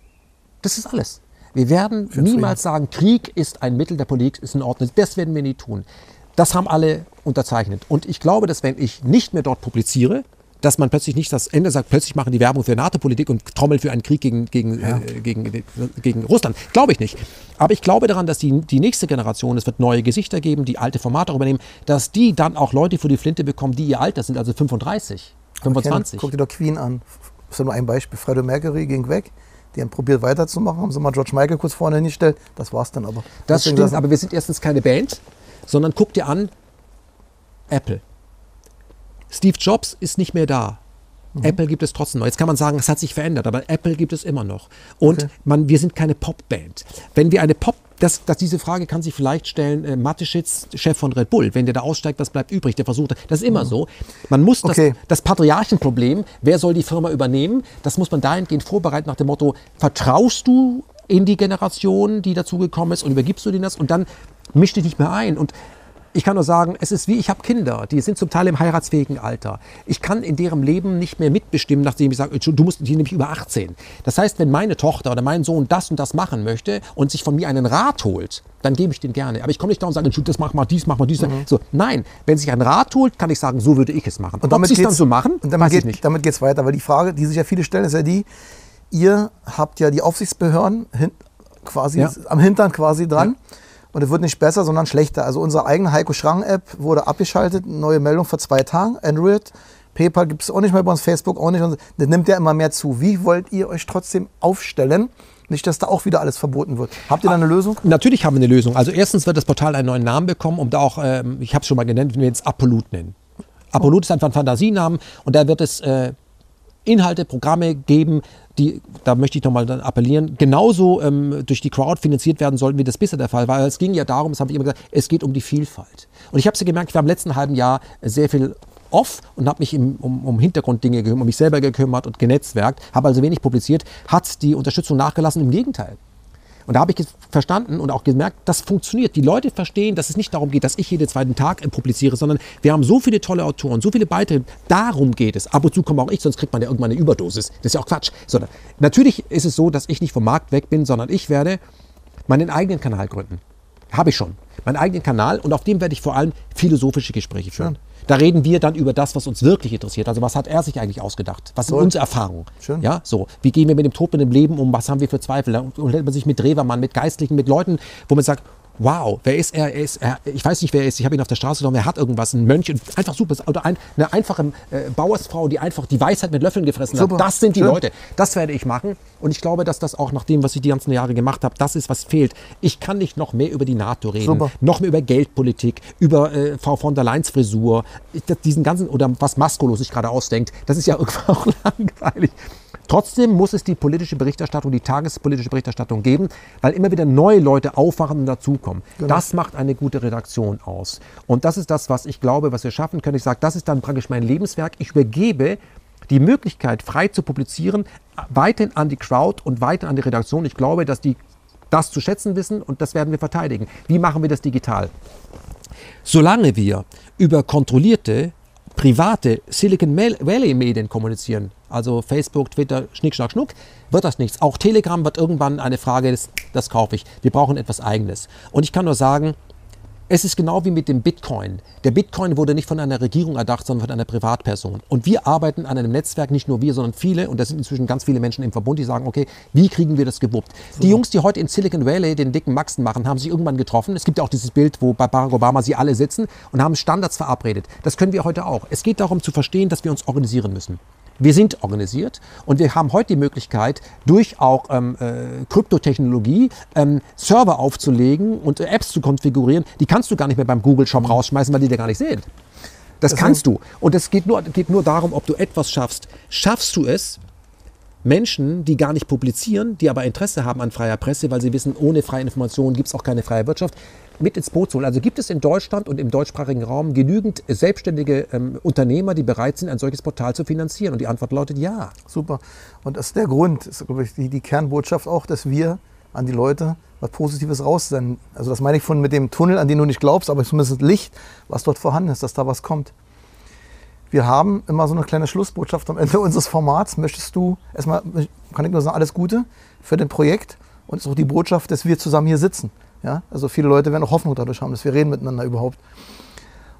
Das ist alles. Wir werden niemals sagen, Krieg ist ein Mittel der Politik, ist in Ordnung. Das werden wir nie tun. Das haben alle unterzeichnet. Und ich glaube, dass wenn ich nicht mehr dort publiziere, dass man plötzlich nicht das Ende sagt, plötzlich machen die Werbung für NATO-Politik und trommeln für einen Krieg gegen, gegen, Ja. äh, gegen, gegen Russland. Glaube ich nicht. Aber ich glaube daran, dass die, die nächste Generation, es wird neue Gesichter geben, die alte Formate auch übernehmen, dass die dann auch Leute vor die Flinte bekommen, die ihr Alter sind, also fünfunddreißig, fünfundzwanzig. Guck dir doch Queen an. Das ist ja nur ein Beispiel. Freddie Mercury ging weg. Die haben probiert weiterzumachen, haben sie mal George Michael kurz vorne hingestellt. Das war's dann aber. Das Deswegen stimmt, sagen- aber wir sind erstens keine Band, sondern guck dir an, Apple. Steve Jobs ist nicht mehr da. Mhm. Apple gibt es trotzdem noch. Jetzt kann man sagen, es hat sich verändert, aber Apple gibt es immer noch. Und Okay. man, wir sind keine Popband. Wenn wir eine Pop, das, das, diese Frage kann sich vielleicht stellen, äh, Mateschitz, Chef von Red Bull, wenn der da aussteigt, was bleibt übrig? Der versucht, das ist immer so. Man muss das, Okay. das Patriarchenproblem, wer soll die Firma übernehmen, das muss man dahingehend vorbereiten nach dem Motto, vertraust du in die Generation, die dazugekommen ist und übergibst du denen das und dann misch dich nicht mehr ein. Und ich kann nur sagen, es ist wie, ich habe Kinder, die sind zum Teil im heiratsfähigen Alter. Ich kann in deren Leben nicht mehr mitbestimmen, nachdem ich sage, du musst, die sind nämlich über achtzehn. Das heißt, wenn meine Tochter oder mein Sohn das und das machen möchte und sich von mir einen Rat holt, dann gebe ich den gerne. Aber ich komme nicht da und sage, das mach mal dies, mach mal dies. Mhm. So, nein, wenn sich einen Rat holt, kann ich sagen, so würde ich es machen. Und damit Ob sie es dann geht's- so machen, und damit weiß ich geht, nicht. Damit geht es weiter, weil die Frage, die sich ja viele stellen, ist ja die, ihr habt ja die Aufsichtsbehörden hin, quasi Ja. am Hintern quasi dran. Ja. Und es wird nicht besser, sondern schlechter. Also unsere eigene Heiko Schrang-App wurde abgeschaltet, neue Meldung vor zwei Tagen, Android. PayPal gibt es auch nicht mehr bei uns, Facebook auch nicht. Und das nimmt ja immer mehr zu. Wie wollt ihr euch trotzdem aufstellen? Nicht, dass da auch wieder alles verboten wird. Habt ihr da eine Lösung? Natürlich haben wir eine Lösung. Also erstens wird das Portal einen neuen Namen bekommen, um da auch, ähm, ich habe es schon mal genannt, wenn wir jetzt Apollut nennen. Apollut ist einfach ein Fantasienamen und da wird es äh, Inhalte, Programme geben, die, da möchte ich nochmal appellieren, genauso ähm, durch die Crowd finanziert werden sollten, wie das bisher der Fall war. Es ging ja darum, das habe ich immer gesagt, es geht um die Vielfalt. Und ich habe es ja gemerkt, ich war im letzten halben Jahr sehr viel off und habe mich im, um, um Hintergrunddinge gekümmert, um mich selber gekümmert und genetzwerkt, habe also wenig publiziert, hat die Unterstützung nachgelassen, im Gegenteil. Und da habe ich jetzt verstanden und auch gemerkt, das funktioniert. Die Leute verstehen, dass es nicht darum geht, dass ich jeden zweiten Tag publiziere, sondern wir haben so viele tolle Autoren, so viele Beiträge. Darum geht es. Ab und zu komme auch ich, sonst kriegt man ja irgendwann eine Überdosis. Das ist ja auch Quatsch. Sondern natürlich ist es so, dass ich nicht vom Markt weg bin, sondern ich werde meinen eigenen Kanal gründen. Habe ich schon. Meinen eigenen Kanal und auf dem werde ich vor allem philosophische Gespräche führen. Schön. Da reden wir dann über das, was uns wirklich interessiert. Also was hat er sich eigentlich ausgedacht? Was sind Toll. unsere Erfahrungen? Schön. Ja, so. Wie gehen wir mit dem Tod, mit dem Leben um? Was haben wir für Zweifel? Da unterhält man sich mit Drewermann, mit Geistlichen, mit Leuten, wo man sagt, wow, wer ist er? er, ist, er ich weiß nicht, wer er ist. Ich habe ihn auf der Straße genommen. Er hat irgendwas, ein Mönch, einfach super. Oder ein, eine einfache äh, Bauersfrau, die einfach die Weisheit mit Löffeln gefressen Super. hat. Das sind die Schön. Leute. Das werde ich machen. Und ich glaube, dass das auch nach dem, was ich die ganzen Jahre gemacht habe, das ist, was fehlt. Ich kann nicht noch mehr über die NATO reden, Super. noch mehr über Geldpolitik, über äh, Frau von der Leyen's Frisur, ich, das, diesen ganzen, oder was Maskolo sich gerade ausdenkt. Das ist ja irgendwann auch langweilig. Trotzdem muss es die politische Berichterstattung, die tagespolitische Berichterstattung geben, weil immer wieder neue Leute aufwachen und dazukommen. Genau. Das macht eine gute Redaktion aus. Und das ist das, was ich glaube, was wir schaffen können. Ich sage, das ist dann praktisch mein Lebenswerk. Ich übergebe die Möglichkeit, frei zu publizieren, weiterhin an die Crowd und weiter an die Redaktion. Ich glaube, dass die das zu schätzen wissen und das werden wir verteidigen. Wie machen wir das digital? Solange wir über kontrollierte, private Silicon Valley Medien kommunizieren, also Facebook, Twitter, Schnick, Schnack, Schnuck, wird das nichts. Auch Telegram wird irgendwann eine Frage, das, das kaufe ich. Wir brauchen etwas Eigenes. Und ich kann nur sagen, es ist genau wie mit dem Bitcoin. Der Bitcoin wurde nicht von einer Regierung erdacht, sondern von einer Privatperson. Und wir arbeiten an einem Netzwerk, nicht nur wir, sondern viele, und da sind inzwischen ganz viele Menschen im Verbund, die sagen, okay, wie kriegen wir das gewuppt? So. Die Jungs, die heute in Silicon Valley den dicken Maxen machen, haben sich irgendwann getroffen. Es gibt ja auch dieses Bild, wo bei Barack Obama sie alle sitzen und haben Standards verabredet. Das können wir heute auch. Es geht darum zu verstehen, dass wir uns organisieren müssen. Wir sind organisiert und wir haben heute die Möglichkeit, durch auch ähm, äh, Kryptotechnologie ähm, Server aufzulegen und äh, Apps zu konfigurieren. Die kannst du gar nicht mehr beim Google Shop rausschmeißen, weil die dir gar nicht sehen. Das, das kannst du. Und es geht nur, geht nur darum, ob du etwas schaffst. Schaffst du es, Menschen, die gar nicht publizieren, die aber Interesse haben an freier Presse, weil sie wissen, ohne freie Information gibt es auch keine freie Wirtschaft, mit ins Boot zu holen. Also gibt es in Deutschland und im deutschsprachigen Raum genügend selbstständige ähm, Unternehmer, die bereit sind, ein solches Portal zu finanzieren? Und die Antwort lautet ja. Super. Und das ist der Grund, ist, glaube ich, die, die Kernbotschaft auch, dass wir an die Leute was Positives raussenden. Also das meine ich von mit dem Tunnel, an den du nicht glaubst, aber zumindest Licht, was dort vorhanden ist, dass da was kommt. Wir haben immer so eine kleine Schlussbotschaft am Ende unseres Formats. Möchtest du erstmal, kann ich nur sagen, alles Gute für dein Projekt und es ist auch die Botschaft, dass wir zusammen hier sitzen. Ja? Also viele Leute werden auch Hoffnung dadurch haben, dass wir reden miteinander überhaupt.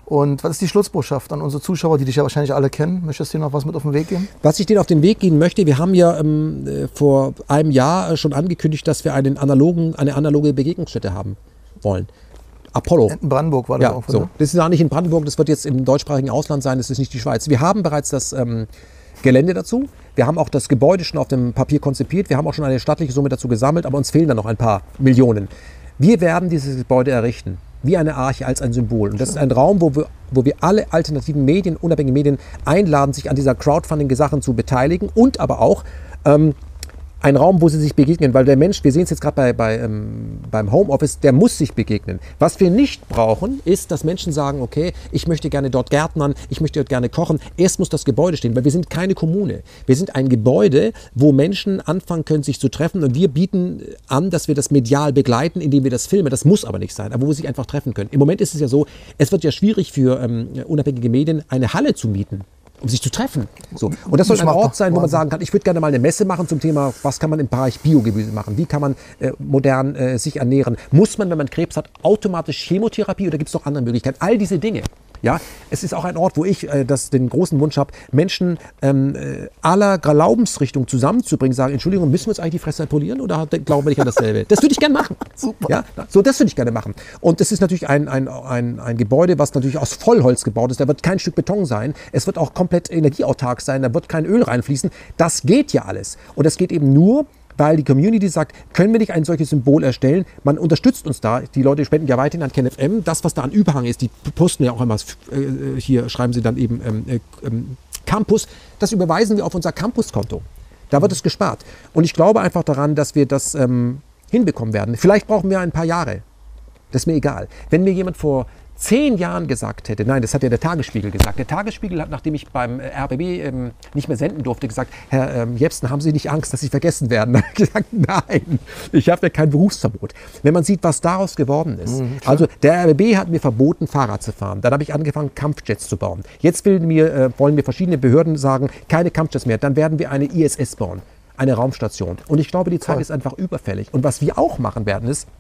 Und was ist die Schlussbotschaft an unsere Zuschauer, die dich ja wahrscheinlich alle kennen? Möchtest du dir noch was mit auf den Weg geben? Was ich denen auf den Weg gehen möchte, wir haben ja ähm, vor einem Jahr schon angekündigt, dass wir einen analogen, eine analoge Begegnungsstätte haben wollen. Apollo. In Brandenburg war das ja, auch. So. Das ist ja nicht in Brandenburg, das wird jetzt im deutschsprachigen Ausland sein, das ist nicht die Schweiz. Wir haben bereits das ähm, Gelände dazu. Wir haben auch das Gebäude schon auf dem Papier konzipiert. Wir haben auch schon eine stattliche Summe dazu gesammelt, aber uns fehlen dann noch ein paar Millionen. Wir werden dieses Gebäude errichten, wie eine Arche, als ein Symbol. Und das ist ein Raum, wo wir, wo wir alle alternativen Medien, unabhängigen Medien einladen, sich an dieser Crowdfunding-Sachen zu beteiligen und aber auch ähm, ein Raum, wo sie sich begegnen, weil der Mensch, wir sehen es jetzt gerade bei, bei, ähm, beim Homeoffice, der muss sich begegnen. Was wir nicht brauchen, ist, dass Menschen sagen, okay, ich möchte gerne dort gärtnern, ich möchte dort gerne kochen. Erst muss das Gebäude stehen, weil wir sind keine Kommune. Wir sind ein Gebäude, wo Menschen anfangen können, sich zu treffen, und wir bieten an, dass wir das medial begleiten, indem wir das filmen. Das muss aber nicht sein, aber wo sie sich einfach treffen können. Im Moment ist es ja so, es wird ja schwierig für ähm, unabhängige Medien, eine Halle zu mieten, um sich zu treffen. So. Und das soll ein Ort sein, wo man sagen kann, ich würde gerne mal eine Messe machen zum Thema, was kann man im Bereich Biogemüse machen, wie kann man äh, modern äh, sich ernähren. Muss man, wenn man Krebs hat, automatisch Chemotherapie oder gibt es noch andere Möglichkeiten? All diese Dinge. Ja, es ist auch ein Ort, wo ich äh, das, den großen Wunsch habe, Menschen ähm, äh, aller Glaubensrichtungen zusammenzubringen, sagen, Entschuldigung, müssen wir uns eigentlich die Fresse polieren oder glauben wir nicht an dasselbe? Das würde ich gerne machen. Super. Ja, so, das würde ich gerne machen. Und das ist natürlich ein, ein, ein, ein Gebäude, was natürlich aus Vollholz gebaut ist. Da wird kein Stück Beton sein. Es wird auch komplett energieautark sein. Da wird kein Öl reinfließen. Das geht ja alles. Und das geht eben nur, weil die Community sagt, können wir nicht ein solches Symbol erstellen? Man unterstützt uns da. Die Leute spenden ja weiterhin an KenFM. Das, was da an Überhang ist, die posten ja auch immer, äh, hier schreiben sie dann eben ähm, äh, ähm, Campus, das überweisen wir auf unser Campuskonto. Da wird es gespart. Und ich glaube einfach daran, dass wir das ähm, hinbekommen werden. Vielleicht brauchen wir ein paar Jahre. Das ist mir egal. Wenn mir jemand vor zehn Jahren gesagt hätte, nein, das hat ja der Tagesspiegel gesagt. Der Tagesspiegel hat, nachdem ich beim R B B ähm, nicht mehr senden durfte, gesagt, Herr ähm, Jepsen, haben Sie nicht Angst, dass Sie vergessen werden? Da habe ich gesagt, nein, ich habe ja kein Berufsverbot. Wenn man sieht, was daraus geworden ist. Mhm, also der R B B hat mir verboten, Fahrrad zu fahren. Dann habe ich angefangen, Kampfjets zu bauen. Jetzt will mir, äh, wollen mir verschiedene Behörden sagen, keine Kampfjets mehr. Dann werden wir eine I S S bauen, eine Raumstation. Und ich glaube, die Zeit Toll. ist einfach überfällig. Und was wir auch machen werden, ist,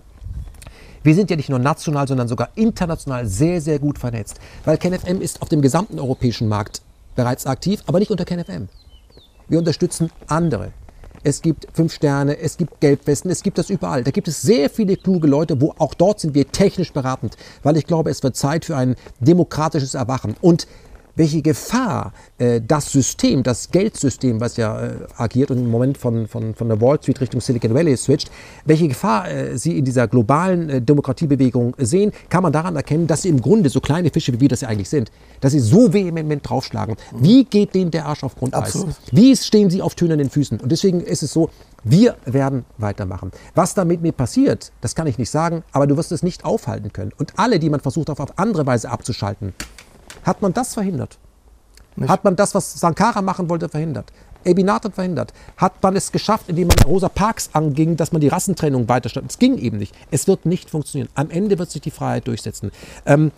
wir sind ja nicht nur national, sondern sogar international sehr, sehr gut vernetzt. Weil KenFM ist auf dem gesamten europäischen Markt bereits aktiv, aber nicht unter KenFM. Wir unterstützen andere. Es gibt Fünf Sterne, es gibt Gelbwesten, es gibt das überall. Da gibt es sehr viele kluge Leute, wo auch dort sind wir technisch beratend. Weil ich glaube, es wird Zeit für ein demokratisches Erwachen. Und welche Gefahr äh, das System, das Geldsystem, was ja äh, agiert und im Moment von, von, von der Wall Street Richtung Silicon Valley switcht, welche Gefahr äh, sie in dieser globalen äh, Demokratiebewegung sehen, kann man daran erkennen, dass sie im Grunde so kleine Fische, wie wir das ja eigentlich sind, dass sie so vehement draufschlagen. Wie geht denen der Arsch auf Grundeis? Absolut. Wie stehen sie auf tönernen Füßen? Und deswegen ist es so, wir werden weitermachen. Was da mit mir passiert, das kann ich nicht sagen, aber du wirst es nicht aufhalten können. Und alle, die man versucht, auf, auf andere Weise abzuschalten, hat man das verhindert? Nicht. Hat man das, was Sankara machen wollte, verhindert? Ebinat hat verhindert. Hat man es geschafft, indem man Rosa Parks anging, dass man die Rassentrennung weiterstand? Es ging eben nicht. Es wird nicht funktionieren. Am Ende wird sich die Freiheit durchsetzen. Ähm,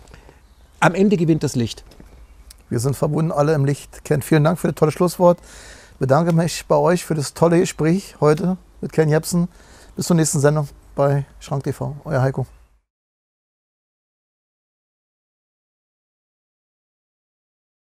am Ende gewinnt das Licht. Wir sind verbunden, alle im Licht. Ken, vielen Dank für das tolle Schlusswort. Ich bedanke mich bei euch für das tolle Gespräch heute mit Ken Jepsen. Bis zur nächsten Sendung bei Schrank T V. Euer Heiko.